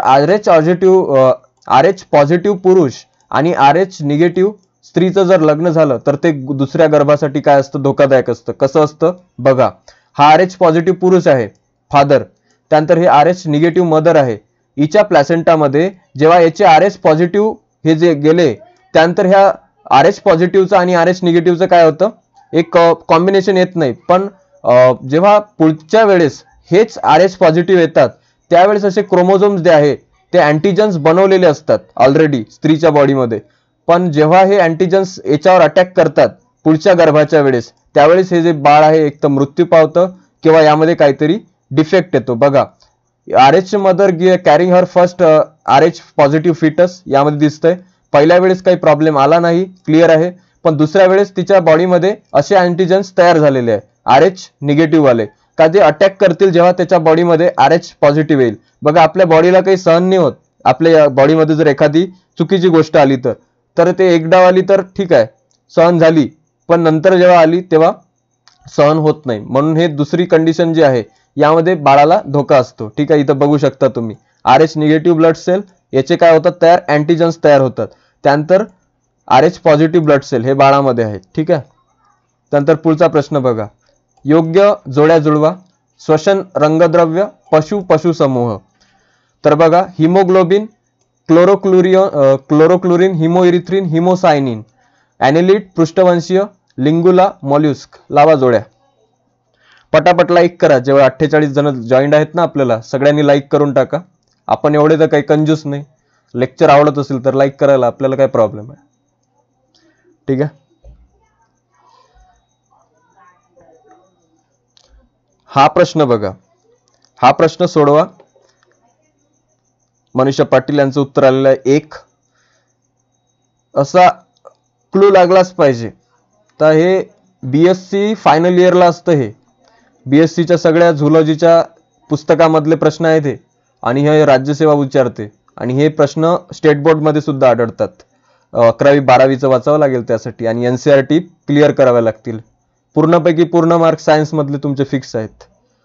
RH पॉझिटिव्ह पुरुष आणि RH निगेटिव्ह स्त्रीचं जर लग्न झालं तर ते दुसऱ्या गर्भासाठी काय असतं, धोकादायक असतं. कसं असतं बघा. हा RH पॉझिटिव्ह पुरुष आहे, फादर. त्यानंतर हे RH निगेटिव्ह मदर आहे. हिच्या प्लॅसेंटामध्ये जेव्हा याचे RH पॉझिटिव्ह हे जे गेले, त्यानंतर ह्या RH पॉझिटिव्हचं आणि RH निगेटिव्हचं काय होतं, एक कॉम्बिनेशन येत नाही. पण जेव्हा पुढच्या वेळेस हेच RH पॉझिटिव्ह येतात, त्यावेळेस असे क्रोमोझोम्स जे आहे ते अँटीजन्स बनवलेले असतात ऑलरेडी स्त्रीच्या बॉडीमध्ये. पण जेव्हा हे अँटीजन्स याच्यावर अटॅक करतात पुढच्या गर्भाच्या वेळेस, त्यावेळेस हे जे बाळ आहे एक तर मृत्यू पावतं किंवा यामध्ये काहीतरी डिफेक्ट येतो. बघा, RH mother carrying her first RH positive foetus यामध्ये दिसतंय. पहिल्या वेळेस काही प्रॉब्लेम आला नाही, क्लिअर आहे. पण दुसऱ्या वेळेस तिच्या बॉडीमध्ये असे अँटीजन्स तयार झालेले आहे RH निगेटिव्ह वाले, का जे अटॅक करतील जेव्हा त्याच्या बॉडीमध्ये RH पॉझिटिव्ह येईल. बघा, आपल्या बॉडीला काही सहन नाही होत. आपल्या बॉडीमध्ये जर एखादी चुकीची गोष्ट आली तर ते एकदा आली तर ठीक आहे, सहन झाली. पण नंतर जेव्हा आली तेव्हा सहन होत नाही. म्हणून हे दुसरी कंडिशन जी आहे यामध्ये बाळाला धोका असतो. ठीक आहे. इथं बघू शकता तुम्ही RH निगेटिव्ह ब्लड सेल याचे काय होतात तयार, अँटीजन्स तयार होतात. त्यानंतर RH पॉझिटिव्ह ब्लड सेल हे बाळामध्ये आहेत. ठीक आहे. त्यानंतर पुढचा प्रश्न बघा. योग्य जोड्या जुळवा. श्वसन रंगद्रव्य पशु समूह. तर बघा, हिमोग्लोबिन, क्लोरोक्लोरिन, हिमोइरिथ्रिन, हिमोसायनिन, ॲनेलिड, पृष्ठवंशीय, लिंगुला, मॉल्युस्क. लावा जोड्या. पटापट लाईक करा. जेव्हा 48 जण जॉईंट आहेत ना आपल्याला, सगळ्यांनी लाईक करून टाका. आपण एवढे तर काही कंजूस नाही. लेक्चर आवडत असेल तर लाईक करायला आपल्याला काय प्रॉब्लेम आहे. ठीक आहे. हा प्रश्न बघा, हा प्रश्न सोडवा. मनीषा पाटील यांचं उत्तर आलेलं आहे 1. असा क्लू लागलाच पाहिजे. तर हे BSc फायनल इयरला असतं. हे BScच्या सगळ्या झुलॉजीच्या पुस्तकामधले प्रश्न आहेत हे, आणि हे राज्यसेवा विचारते. आणि हे प्रश्न स्टेट बोर्डमध्ये सुद्धा आढळतात. 11वी 12वीचं वाचावं लागेल त्यासाठी, आणि NCERT क्लिअर कराव्या लागतील. पूर्णपैकी पूर्ण मार्क सायन्स मधले तुमचे फिक्स आहेत.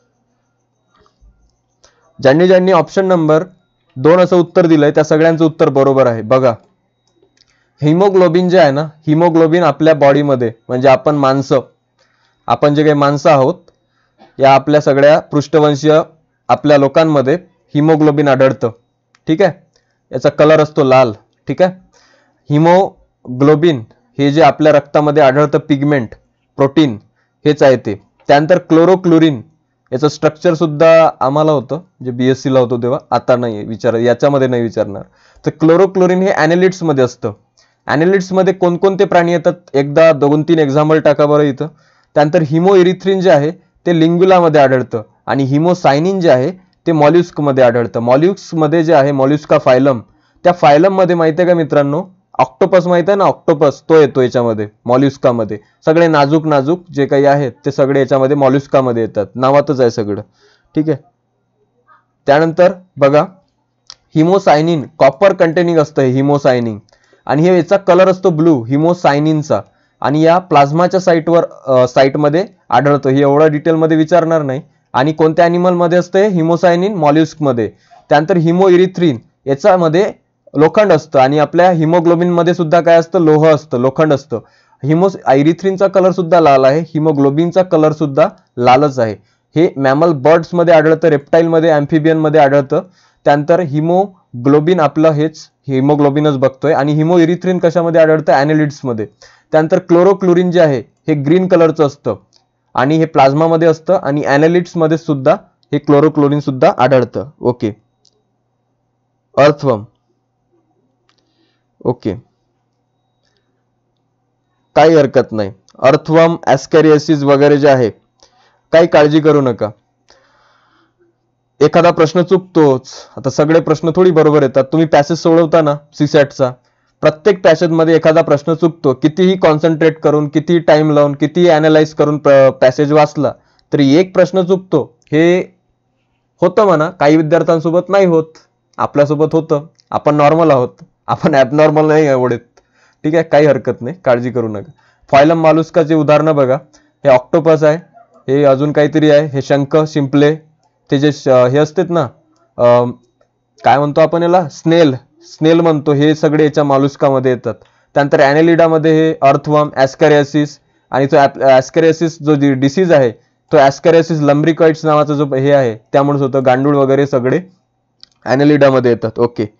ज्यांनी ऑप्शन नंबर 2 असं उत्तर दिलंय त्या सगळ्यांचं उत्तर बरोबर आहे. बघा, हिमोग्लोबिन जे आहे ना, हिमोग्लोबिन आपल्या बॉडीमध्ये, म्हणजे आपण जे काही माणसं आहोत, या आपल्या सगळ्या पृष्ठवंशीय आपल्या लोकांमध्ये हिमोग्लोबिन आढळतं. ठीक आहे. याचा कलर असतो लाल. ठीक आहे. हिमोग्लोबिन हे जे आपल्या रक्तामध्ये आढळतं पिगमेंट, प्रोटीन, हेच आहे ते. त्यानंतर क्लोरोक्लोरिन, याचं स्ट्रक्चर सुद्धा आम्हाला होतं जे BSc ला होतं तेव्हा. आता नाही याच्यामध्ये नाही विचारणार. तर क्लोरोक्लोरिन हे ॲनेलिड्स मध्ये असतं. ॲनेलिड्स मध्ये कोणकोणते प्राणी येतात, एकदा 2-3 एक्झाम्पल टाका बरं इथं. त्यानंतर हिमोइरिथ्रिन जे आहे ते लिंगुलामध्ये आढळतं, आणि हिमोसायनिन जे आहे ते मॉल्युस्क मध्ये आढळतं. मॉल्युस्क मध्ये जे आहे मॉल्युस्का फायलम, त्या फायलम मध्ये माहिती आहे का मित्रांनो, ऑक्टोपस माहिती आहे ना, ऑक्टोपस तो येतो याच्यामध्ये, मॉल्युस्कामध्ये. सगळे नाजूक जे काही आहेत ते सगळे याच्यामध्ये मॉल्युस्कामध्ये येतात. नावातच आहे सगळं. ठीक आहे. त्यानंतर बघा, हिमोसायनिन कॉपर कंटेनिंग असतं हे हिमोसायनिन, आणि हे याचा कलर असतो ब्लू हिमोसायनिनचा, आणि या प्लाझ्माच्या साईटमध्ये आढळतो. हे एवढा डिटेलमध्ये विचारणार नाही. आणि कोणत्या ॲनिमलमध्ये असतं हे हिमोसायनिन, मॉल्युस्कमध्ये. त्यानंतर हिमोइरिथ्रिन याच्यामध्ये लोखंड असतं, आणि आपल्या हिमोग्लोबिन मध्ये सुद्धा काय असतं, लोह असतं, लोखंड असतं. इरिथ्रिनचा कलर सुद्धा लाल आहे, हिमोग्लोबिनचा कलर सुद्धा लालच आहे. हे मॅमल बर्ड्स मध्ये आढळतं, रेप्टाईल मध्ये, अँफिबियन मध्ये आढळतं. त्यानंतर हिमोग्लोबिन आपलं हेच हिमोग्लोबिनच बघतोय, आणि हिमोइरिथ्रिन कशामध्ये आढळतं, ॲनेलिड्स मध्ये. त्यानंतर क्लोरोक्लोरिन जे आहे हे ग्रीन कलरचं असतं, आणि हे प्लाझ्मामध्ये असतं, आणि ॲनेलिड्स मध्ये सुद्धा हे क्लोरोक्लोरिन सुद्धा आढळतं. ओके. अर्थवर्म. ओके, काही हरकत नाही. अर्थवर्म, ॲस्कॅरियासिस वगैरे जे आहे काही काळजी करू नका. एखादा प्रश्न चुकतोच. आता सगळे प्रश्न थोडी बरोबर येतात. तुम्ही पॅसेज सोडवता ना CSATचा, प्रत्येक पॅसेज मध्ये एखादा प्रश्न चुकतो. कितीही कॉन्सन्ट्रेट करून, कितीही टाइम लावून, कितीही अॅनालाइज करून पॅसेज वाचला तरी एक प्रश्न चुकतो. हे होतं म्हणा, काही विद्यार्थ्यांसोबत नाही होत, आपल्यासोबत होतं. आपण नॉर्मल आहोत, आपण ॲबनॉर्मल नाही एवढे. ठीक आहे, काही हरकत नाही, काळजी करू नका. फायलम मालुस्काचे उदाहरणं बघा. हे ऑक्टोपस आहे, हे अजून काहीतरी आहे, हे शंख, शिंपले, ते जे हे असतात ना, काय म्हणतो आपण याला, स्नेल म्हणतो, हे सगळे याच्या मालुस्कामध्ये येतात. त्यानंतर ॲनेलिडामध्ये हे अर्थवर्म, ॲस्कॅरियासिस, आणि तो ॲस्कॅरियासिस जो डिसीज आहे तो ॲस्कॅरियासिस लंब्रिकॉइड्स नावाचा जो हे आहे त्यामुळेच होतं. गांडूळ वगैरे सगळे ॲनेलिडामध्ये येतात.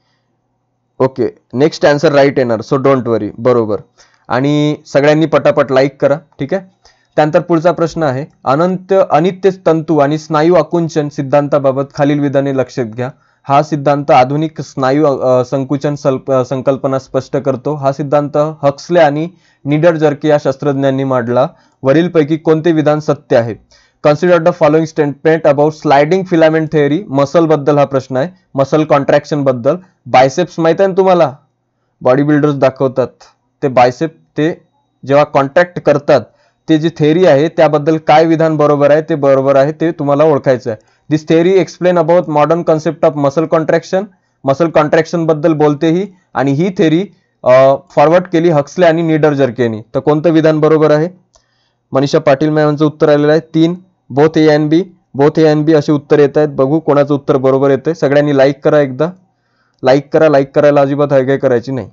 ओके, नेक्स्ट आन्सर राईट येणार, सो डोंट वरी. बरोबर. आणि सगळ्यांनी पटापट लाईक करा. ठीक आहे. त्यानंतर पुढचा प्रश्न आहे, अनित्य तंतू आणि स्नायू आकुंचन सिद्धांताबाबत खालील विधाने लक्षात घ्या. हा सिद्धांत आधुनिक स्नायू संकुचन संकल्पना स्पष्ट करतो. हा सिद्धांत हक्सले आणि नीडर जर्के या शास्त्रज्ञांनी मांडला. वरीलपैकी कोणते विधान सत्य आहे? Consider the following statement about sliding filament theory. Muscle बद्दल हा प्रश्न आहे, मसल कॉन्ट्रॅक्शन बद्दल. बायसेप्स माहित आहे ना तुम्हाला, बॉडी बिल्डर्स दाखवतात ते बायसेप, ते जेव्हा कॉन्ट्रॅक्ट करतात ते जी थेअरी आहे त्याबद्दल काय विधान बरोबर आहे ते बरोबर आहे ते तुम्हाला ओळखायचं आहे. This theory explain about modern concept of muscle contraction बद्दल बोलते ही, आणि ही थेअरी फॉरवर्ड केली हक्सले आणि नीडर जर्केनी. तर कोणतं विधान बरोबर आहे? मनीषा पाटील मॅमचं उत्तर आलेलं आहे 3, बोथ ए अँड बी असे उत्तर येत आहेत. बघू कोणाचं उत्तर बरोबर येतंय. सगळ्यांनी लाईक करा, एकदा लाईक करायला अजिबात हाय करायची नाही.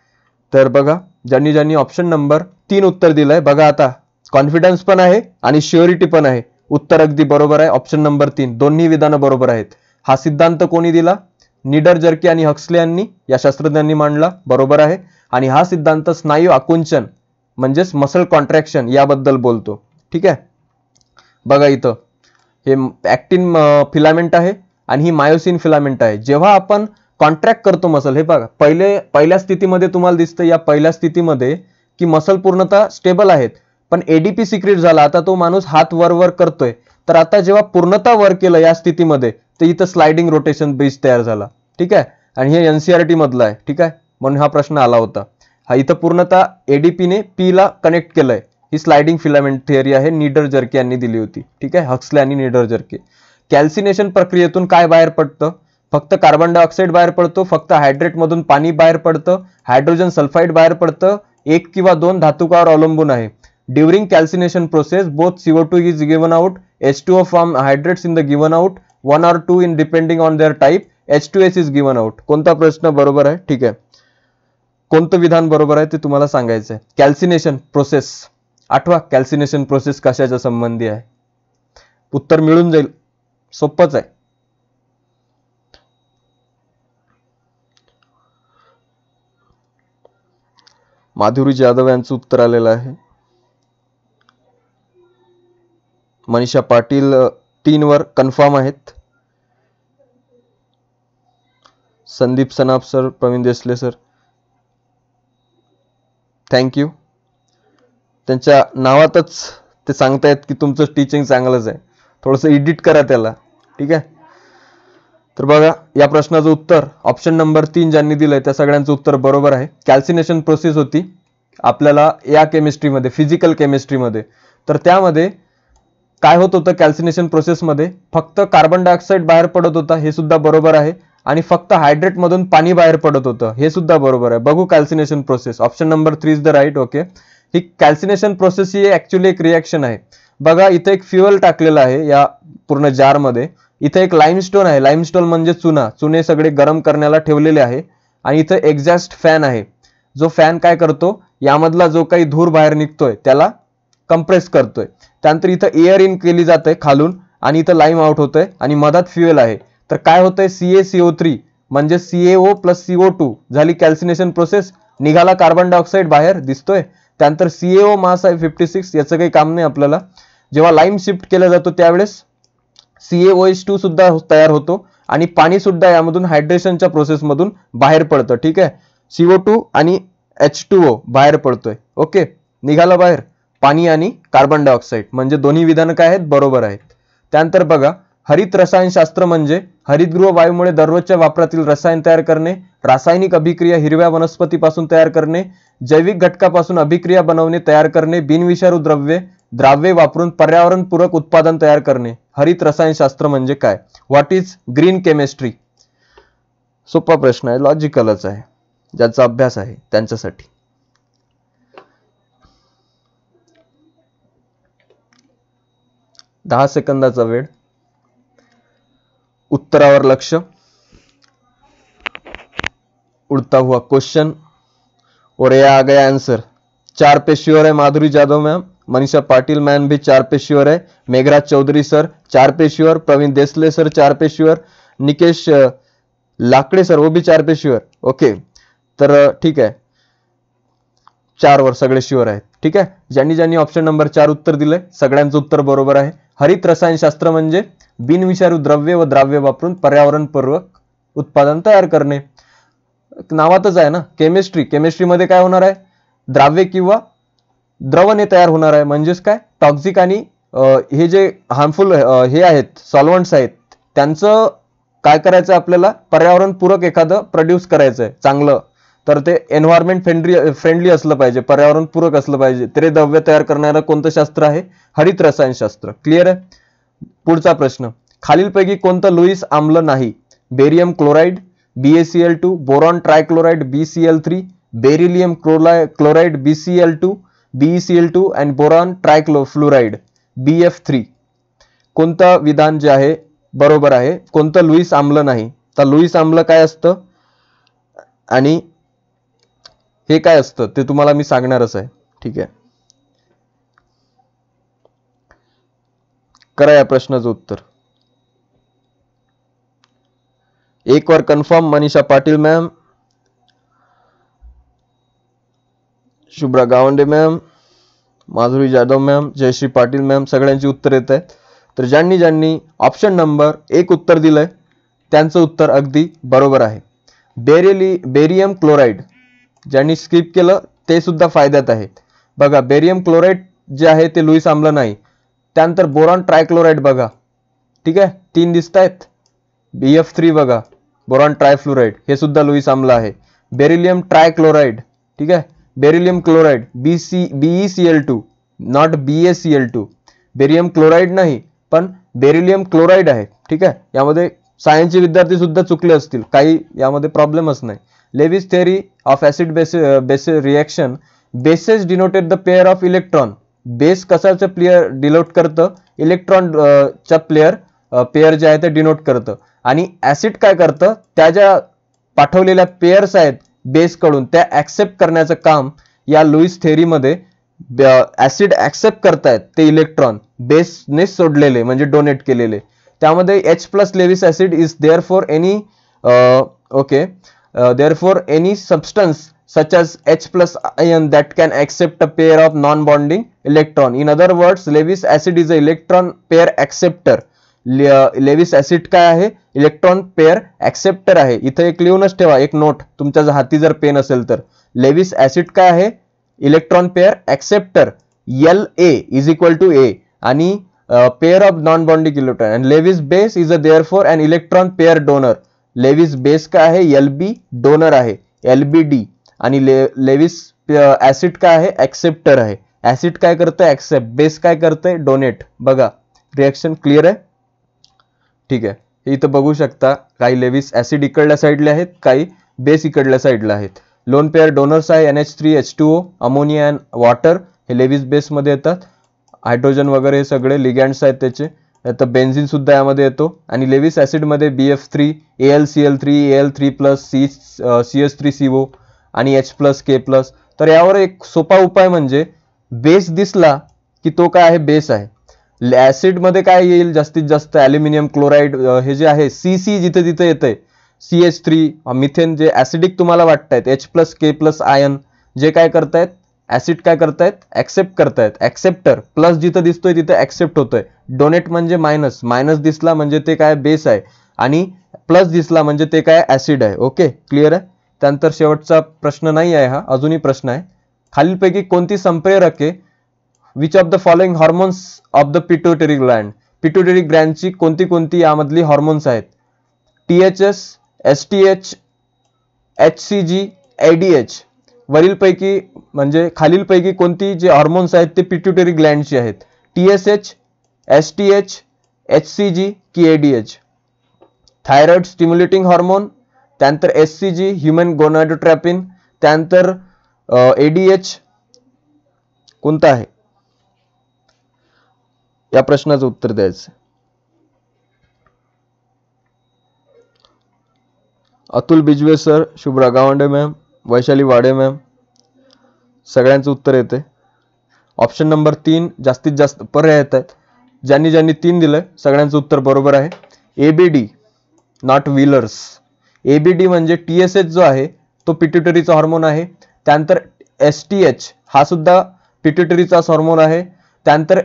तर बघा, ज्यांनी ऑप्शन नंबर 3 उत्तर दिलंय, बघा आता कॉन्फिडन्स पण आहे आणि श्युरिटी पण आहे. उत्तर अगदी बरोबर आहे, ऑप्शन नंबर 3. दोन्ही विधानं बरोबर आहेत. हा सिद्धांत कोणी दिला? नीडर जर्के आणि हक्सले यांनी, या शास्त्रज्ञांनी मांडला. बरोबर आहे. आणि हा सिद्धांत स्नायू आकुंचन म्हणजेच मसल कॉन्ट्रॅक्शन याबद्दल बोलतो. ठीक आहे. बघा इथं हे ऍक्टिन फिलामेंट आहे आणि ही मायोसिन फिलामेंट आहे. जेव्हा आपण कॉन्ट्रॅक्ट करतो मसल, हे बघा पहिल्या स्थितीमध्ये तुम्हाला दिसतं, या पहिल्या स्थितीमध्ये की मसल पूर्णतः स्टेबल आहेत, पण एडीपी सिक्रेट झाला. आता तो माणूस हात वर करतोय, तर आता जेव्हा पूर्णतः वर केलं या स्थितीमध्ये, तर इथं स्लायडिंग रोटेशन ब्रिज तयार झाला. ठीक आहे. आणि हे एनसीआरटी मधलं आहे. ठीक आहे, म्हणून हा प्रश्न आला होता. हा इथं पूर्णतः एडीपीने पी ला कनेक्ट केलंय. ही स्लायडिंग फिलामेंट थिअरी आहे, नीडर जर्के यांनी दिली होती. ठीक आहे, हक्सले आणि नीडर जर्के. कॅल्सिनेशन प्रक्रियेतून काय बाहेर पडतं? फक्त कार्बन डायऑक्साईड बाहेर पडतो, फक्त हायड्रेट मधून पाणी बाहेर पडतं, हायड्रोजन सल्फाइड बाहेर पडतं, 1 किंवा 2 धातुकावर अवलंबून आहे. During calcination process both CO2 is given out, H2O from hydrates in the given out, 1 or 2 in depending on their type, H2S is given out. कोणता प्रश्न बरोबर आहे? ठीक आहे, कोणतं विधान बरोबर आहे ते तुम्हाला सांगायचं आहे. कॅल्सिनेशन प्रोसेस, आठवा कॅल्सिनेशन प्रोसेस कशाच्या संबंधी आहे? उत्तर मिळून जाईल, सोपंच आहे. माधुरी जाधव यांचं उत्तर आलेलं आहे. मनीषा पाटील 3 वर कन्फर्म आहेत. Sandeep Sanap sir, Pravin Desale sir, thank you. त्यांच्या नावातच ते सांगतायत की तुमचं टीचिंग चांगलंच आहे, थोडंसं एडिट करा त्याला. ठीक आहे. तर बघा, या प्रश्नाचं उत्तर ऑप्शन नंबर 3 ज्यांनी दिलंय त्या सगळ्यांचं उत्तर बरोबर आहे. कॅल्सिनेशन प्रोसेस होती आपल्याला या केमिस्ट्रीमध्ये, फिजिकल केमिस्ट्रीमध्ये. तर त्यामध्ये काय होत होतं कॅल्सिनेशन प्रोसेसमध्ये? फक्त कार्बन डायऑक्साईड बाहेर पडत होता, हे सुद्धा बरोबर आहे. आणि फक्त हायड्रेट मधून पाणी बाहेर पडत होतं, हे सुद्धा बरोबर आहे. बघू calcination process, option number 3 is the right. Okay. ही कॅल्सिनेशन प्रोसेस ही ऍक्च्युअली एक रिॲक्शन आहे. बघा इथे एक फ्युएल टाकलेलं आहे या पूर्ण जारमध्ये. इथे एक लाईमस्टोन आहे, लाईमस्टोन म्हणजे चुने सगळे गरम करण्याला ठेवलेले आहे. आणि इथे एक्झॉस्ट फॅन आहे. जो फॅन काय करतो, यामधला जो काही धूर बाहेर निघतोय त्याला कंप्रेस करतोय. त्यानंतर इथं एअर इन केली जाते खालून, आणि इथं लाईम आउट होतंय, आणि मधात फ्युएल आहे. तर काय होतंय, CaCO3 म्हणजे CaO प्लस CO2 झाली कॅल्सिनेशन प्रोसेस. निघाला कार्बन डायऑक्साईड बाहेर दिसतोय. त्यानंतर CaO मास आहे 56, याचं काही काम नाही आपल्याला. जेव्हा लाईम शिफ्ट केला जातो त्यावेळेस CaOH2 सुद्धा तयार होतो, आणि पाणी सुद्धा यामधून हायड्रेशनच्या प्रोसेसमधून बाहेर पडतं. ठीक आहे, CO2 आणि H2O बाहेर पडतोय. ओके, निघाला बाहेर पाणी आणि कार्बन डायऑक्साईड, म्हणजे दोन्ही विधानं काय आहेत, बरोबर आहेत. त्यानंतर बघा, हरित रसायनशास्त्र म्हणजे हरितगृह वायूमुळे दररोजच्या वापरातील रसायन तयार करणे, रासायनिक अभिक्रिया हिरव्या वनस्पतीपासून तयार करणे, जैविक घटकापासून अभिक्रिया बनवणे तयार करणे, बिनविषारू द्रव्ये द्राव्ये वापरून पर्यावरणपूरक उत्पादन तयार करणे. हरित रसायनशास्त्र म्हणजे काय? What is green chemistry? सोपा प्रश्न आहे, लॉजिकलच आहे, ज्याचा अभ्यास आहे त्यांच्यासाठी. दहा सेकंदाचा वेळ. उत्तरावर लक्ष. उड़ता हुआ क्वेश्चन और ये आ गया आंसर. 4 पे श्योर है माधुरी जादव मैम, मनीषा पाटिल मैम भी 4 पे श्योर है, मेघराज चौधरी सर 4 पे श्योर, प्रवीण देसले सर 4 पे श्योर, निकेश लाकडे सर वो भी 4 पे श्योर. ओके, तर ठीक आहे, 4 वर सगळे श्योर आहेत. ठीक आहे, ज्यांनी ज्यांनी ऑप्शन नंबर 4 उत्तर दिलंय सगळ्यांचं उत्तर बरोबर आहे. हरित रसायनशास्त्र म्हणजे बिनविषारू द्रव्य व द्राव्य वापरून पर्यावरणपूरक उत्पादन तयार करणे. नावातच आहे ना केमिस्ट्री. केमिस्ट्रीमध्ये काय होणार आहे? द्राव्य किंवा द्रवणे तयार होणार आहे. म्हणजेच काय, टॉक्सिक आणि हे जे हार्मफुल हे आहेत सॉल्व्हंट्स आहेत त्यांचं काय करायचं आपल्याला? पर्यावरणपूरक एखादं प्रोड्यूस करायचं आहे चांगलं, तर ते एन्व्हायरमेंट फ्रेंडली असलं पाहिजे, पर्यावरणपूरक असलं पाहिजे. ते द्रव्य तयार करणारं कोणतं शास्त्र आहे? हरित रसायनशास्त्र. क्लिअर आहे? पुढचा प्रश्न, खालीलपैकी कोणतं लुईस आम्ल नाही? Barium chloride, BaCl2, boron trichloride BCl3, beryllium chloride BCl2, BeCl2 आणि बोरॉन ट्रायफ्लोराइड BF3. कोणतं विधान जे आहे बरोबर आहे? कोणतं लुईस आम्ल नाही? तर लुईस आम्ल काय असतं आणि हे काय असतं ते तुम्हाला मी सांगणारच आहे. ठीक आहे, करा या प्रश्नाचं उत्तर. 1 वर confirm Manisha Patil ma'am, Shubhra Gawande ma'am, Madhuri Jadhav ma'am, Jayashree Patil ma'am सगळ्यांची उत्तर येत आहेत. तर ज्यांनी ज्यांनी ऑप्शन नंबर 1 उत्तर दिलंय त्यांचं उत्तर अगदी बरोबर आहे. बेरियम क्लोराइड ज्यांनी स्किप केलं ते सुद्धा फायद्यात आहेत. बघा, बेरियम क्लोराइड जे आहे ते लुईस आम्ल नाही. त्यानंतर बोरॉन ट्रायक्लोराइड बघा, ठीक आहे, 3 दिसत आहेत. BF3 बघा, बोरॉन ट्रायफ्लोराइड हे सुद्धा लुईस आम्ल आहे. बेरिलियम ट्रायक्लोराइड, ठीक आहे, beryllium chloride BeCl2 not BaCl2. Barium chloride नाही पण बेरिलियम क्लोराइड आहे. ठीक आहे, यामध्ये सायन्सचे विद्यार्थी सुद्धा चुकले असतील, काही यामध्ये प्रॉब्लेमच नाही. Lewis theory of acid base reaction, bases denoted the pair of electron. Base कशाचं प्लेअर डिनोट करतं? इलेक्ट्रॉन च्या पेअर जे आहे ते डिनोट करतं. आणि ऍसिड काय करतं? त्या ज्या पाठवलेल्या पेअर्स आहेत बेस कडून त्या ऍक्सेप्ट करण्याचं काम या लुईस थेअरीमध्ये ऍसिड ऍक्सेप्ट करतायत ते इलेक्ट्रॉन बेसने सोडलेले म्हणजे डोनेट केलेले. त्यामध्ये H+ Lewis acid is therefore any therefore any substance such as H+ ion that can accept a pair of non-bonding electron. In other words, Lewis acid is a electron pair acceptor. Lewis acid काय आहे? इलेक्ट्रॉन पेअर ऍक्सेप्टर आहे. इथे एक लिहूनच ठेवा, एक नोट तुमच्या हाती जर पेन असेल तर. लेविस ऍसिड काय आहे? Electron pair acceptor. La A आणि pair of non bonding electron. And Lewis base is a therefore an electron pair donor. Lewis base काय आहे? LB डोनर आहे, LBD. आणि लेविस ऍसिड काय आहे? ऍक्सेप्टर आहे. ऍसिड काय करतंय? ऍक्सेप्ट. बेस काय करतंय? डोनेट. बघा, रिएक्शन क्लिअर आहे? ठीक आहे, इथं बघू शकता काही लेविस ऍसिड इकडल्या साईडला आहेत, काही बेस इकडल्या साईडला आहेत. लोन पेअर डोनर्स आहे NH3 H2O, ammonia and water हे लेविस बेस मध्ये येतात. हायड्रोजन वगैरे सगळे लिगँड्स आहेत त्याचे. तर बेन्झिन सुद्धा यामध्ये येतो. आणि लेविस ऍसिड मध्ये BF3, AlCl3, Al3+, CH3CO आणि H+ K+. तर यावर एक सोपा उपाय म्हणजे बेस दिसला की तो काय आहे? बेस आहे. ऍसिड मध्ये काय येईल? जास्तीत जास्त ॲल्युमिनियम क्लोराइड हे जे आहे CC जिथे जिथे येतंय, CH3 मिथेन जे ऍसिडिक तुम्हाला वाटतायत, H+ K+ आयन जे काय करतायत? ऍसिड काय करतायत? ऍक्सेप्ट करतायत. ऍक्सेप्टर. प्लस जिथे दिसतोय तिथे ऍक्सेप्ट होतोय. डोनेट म्हणजे मायनस. मायनस दिसला म्हणजे ते काय? बेस आहे. आणि प्लस दिसला म्हणजे ते काय? ऍसिड आहे. ओके, क्लिअर आहे? त्यानंतर शेवटचा प्रश्न नाही आहे हा, अजूनही प्रश्न आहे. खालीलपैकी कोणती संप्रेरके which of the following hormones of the pituitary gland. Pituitary ग्लँडची कोणती कोणती यामधली हॉर्मोन्स आहेत? THS, STH, HCG, ADH. वरीलपैकी म्हणजे खालीलपैकी कोणती जे हॉर्मोन्स आहेत ते पिट्युटरी ग्लँडची आहेत? TSH, STH, HCG की ADH? थायरॉइड स्टिम्युलेटिंग हार्मोन, त्यानंतर HCG ह्युमन गोनाडोट्रॉपिन, त्यानंतर ADH कोणता आहे? या प्रश्नाचं उत्तर द्यायचं. Atul Bijwe sir, Shubhra Gawande ma'am, Vaishali Wade ma'am, सगळ्यांचं उत्तर येते. ऑप्शन नंबर 3 जास्तीत जास्त पर्याय येत आहेत. ज्यांनी ज्यांनी 3 दिलंय सगळ्यांचं उत्तर बरोबर आहे. ABD not wheelers. ABD म्हणजे TSH जो आहे तो पिट्युटरीचा हार्मोन आहे. त्यानंतर STH हा सुद्धा पिट्युटरीचाच हार्मोन आहे. त्यानंतर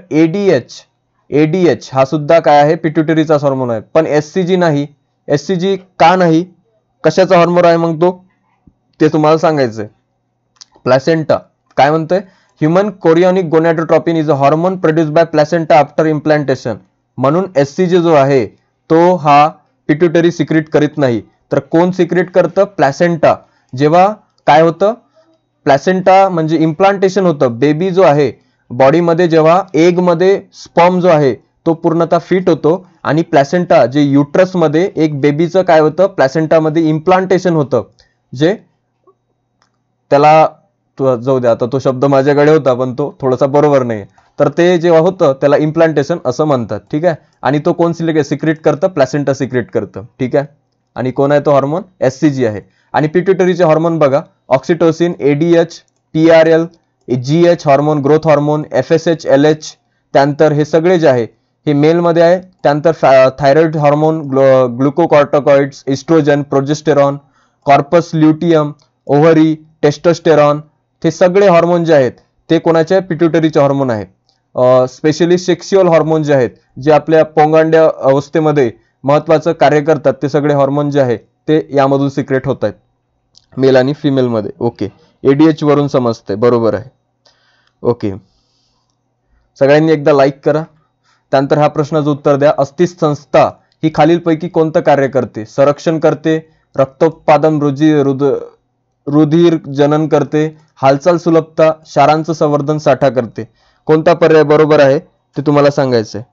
ADH हा सुद्धा काय आहे? पिट्युटरीचाच हार्मोन आहे. पण SCG नाही. SCG का नाही? कशाचा हार्मोन आहे मग तो? ते तुम्हाला सांगायचंय. प्लॅसेंटा काय म्हणतोय? Human chorionic gonadotropin is a hormone produced by placenta after implantation. म्हणून SCG जो आहे तो हा पिट्युटरी सिक्रेट करीत नाही. तर कोण सिक्रेट करतं? प्लॅसेंटा. जेव्हा काय होतं? प्लॅसेंटा म्हणजे इम्प्लांटेशन होतं. बेबी जो आहे बॉडीमध्ये जेव्हा एग मध्ये स्पर्म जो आहे तो पूर्णतः फिट होतो आणि प्लॅसेंटा जे युट्रस मध्ये एक बेबीचं काय होतं? प्लॅसेंटामध्ये इम्प्लांटेशन होतं. जे त्याला जाऊ द्या, आता तो शब्द माझ्याकडे होता पण तो थोडासा बरोबर नाही. तर ते जेव्हा होतं त्याला इम्प्लांटेशन असं म्हणतात. ठीक आहे. आणि तो कोण सिक्रेट करतं? प्लॅसेंटा सिक्रेट करतं. ठीक आहे. आणि कोण आहे तो हार्मोन? SCG आहे. आणि पिट्युटरीचे हार्मोन बघा, oxytocin, ADH, TRL, GH hormone, growth hormone, FSH, LH. त्यानंतर हे सगळे जे आहे हे मेलमध्ये आहे. त्यानंतर thyroid hormone, glucocorticoids, oestrogen, progesterone, corpus luteum, ovary, testosterone, हे सगळे हार्मोन जे आहेत ते कोणाचे? पिट्युटरीचे हार्मोन आहेत. स्पेशली सेक्शुअल हार्मोन जे आहेत जे आपल्या पोंगांड्या अवस्थेमध्ये महत्वाचं कार्य करतात ते सगळे हार्मोन जे आहे ते यामधून सिक्रेट होत आहेत मेल आणि फिमेल मध्ये. ओके. ADH वरून समजते. बरोबर आहे. ओके. सगळ्यांनी एकदा लाईक करा. त्यानंतर ह्या प्रश्नाचं उत्तर द्या. अस्थि संस्था ही खालीलपैकी कोणतं कार्य करते? संरक्षण करते, रक्तोत्पादन, रुधिर जनन करते, हालचाल सुलभता, क्षारांचं संवर्धन, साठा करते. कोणता पर्याय बरोबर आहे ते तुम्हाला सांगायचंय.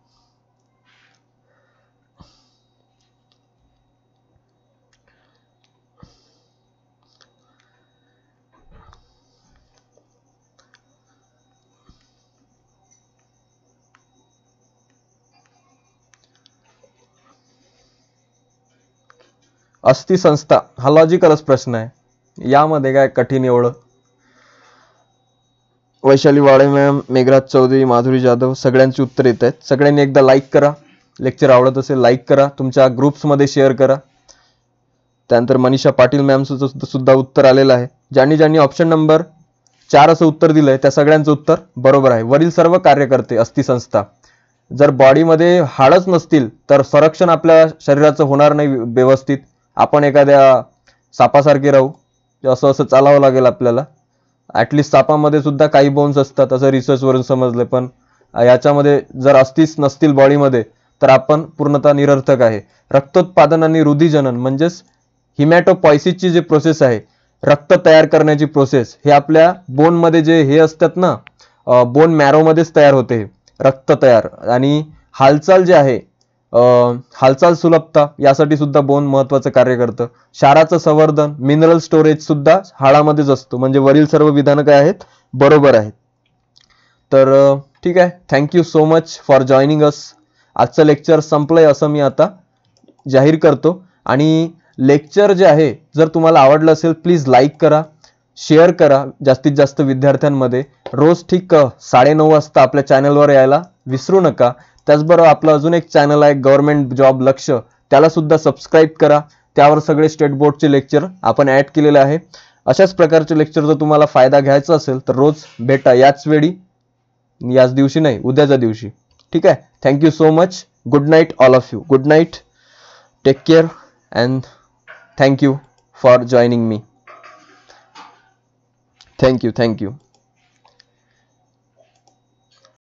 अस्थि संस्था हा लॉजिकलच प्रश्न आहे. यामध्ये काय कठीण एवढं? वैशाली वाडे मॅम, मेघराज चौधरी, माधुरी जाधव सगळ्यांची उत्तर येत आहेत. सगळ्यांनी एकदा लाईक करा. लेक्चर आवडत असेल लाईक करा, तुमच्या ग्रुप्समध्ये शेअर करा. त्यानंतर मनीषा पाटील मॅम सुद्धा उत्तर आलेलं आहे. ज्यांनी ज्यांनी ऑप्शन नंबर 4 असं उत्तर दिलंय त्या सगळ्यांचं उत्तर बरोबर आहे. वरील सर्व कार्य करते अस्थि संस्था. जर बॉडीमध्ये हाडच नसतील तर संरक्षण आपल्या शरीराचं होणार नाही व्यवस्थित. आपण एखाद्या सापासारखे राहू, असं असं चालावं लागेल आपल्याला. ऍटलिस्ट सापामध्ये सुद्धा काही बोन्स असतात असं रिसर्च वरून समजले. पण याच्यामध्ये जर अस्थिच नसतील बॉडीमध्ये तर आपण पूर्णतः निरर्थक आहे. रक्तोत्पादन आणि रुधिरजनन म्हणजेच हिमॅटोपॉयसिसची जी प्रोसेस आहे, रक्त तयार करण्याची प्रोसेस, हे आपल्या बोन मध्ये जे हे असतात ना, बोन मॅरो मध्येच तयार होते रक्त तयार. आणि हालचाल जे आहे, हालचाल सुलभता यासाठी सुद्धा बोन महत्वाचं कार्य करतं. क्षाराचं संवर्धन, मिनरल स्टोरेज सुद्धा हाडामध्येच असतो. म्हणजे वरील सर्व विधानं काय आहेत? बरोबर आहेत. तर ठीक आहे. Thank you so much for joining us. आजचं लेक्चर संपलंय असं मी आता जाहीर करतो. आणि लेक्चर जे आहे जर तुम्हाला आवडलं असेल प्लीज लाईक करा, शेअर करा जास्तीत जास्त विद्यार्थ्यांमध्ये. रोज ठीक 9:30 वाजता आपल्या चॅनलवर यायला विसरू नका. त्याचबरोबर आपलं अजून एक चॅनल आहे गव्हर्नमेंट जॉब लक्ष, त्याला सुद्धा सबस्क्राईब करा. त्यावर सगळे स्टेट बोर्डचे लेक्चर आपण ऍड केलेले आहे. अशाच प्रकारचे लेक्चर जर तुम्हाला फायदा घ्यायचा असेल तर रोज भेटा याच वेळी, याच दिवशी नाही उद्याच्या दिवशी. ठीक आहे. Thank you so much. Good night all of you. Good night. Take care and thank you for joining me. Thank you.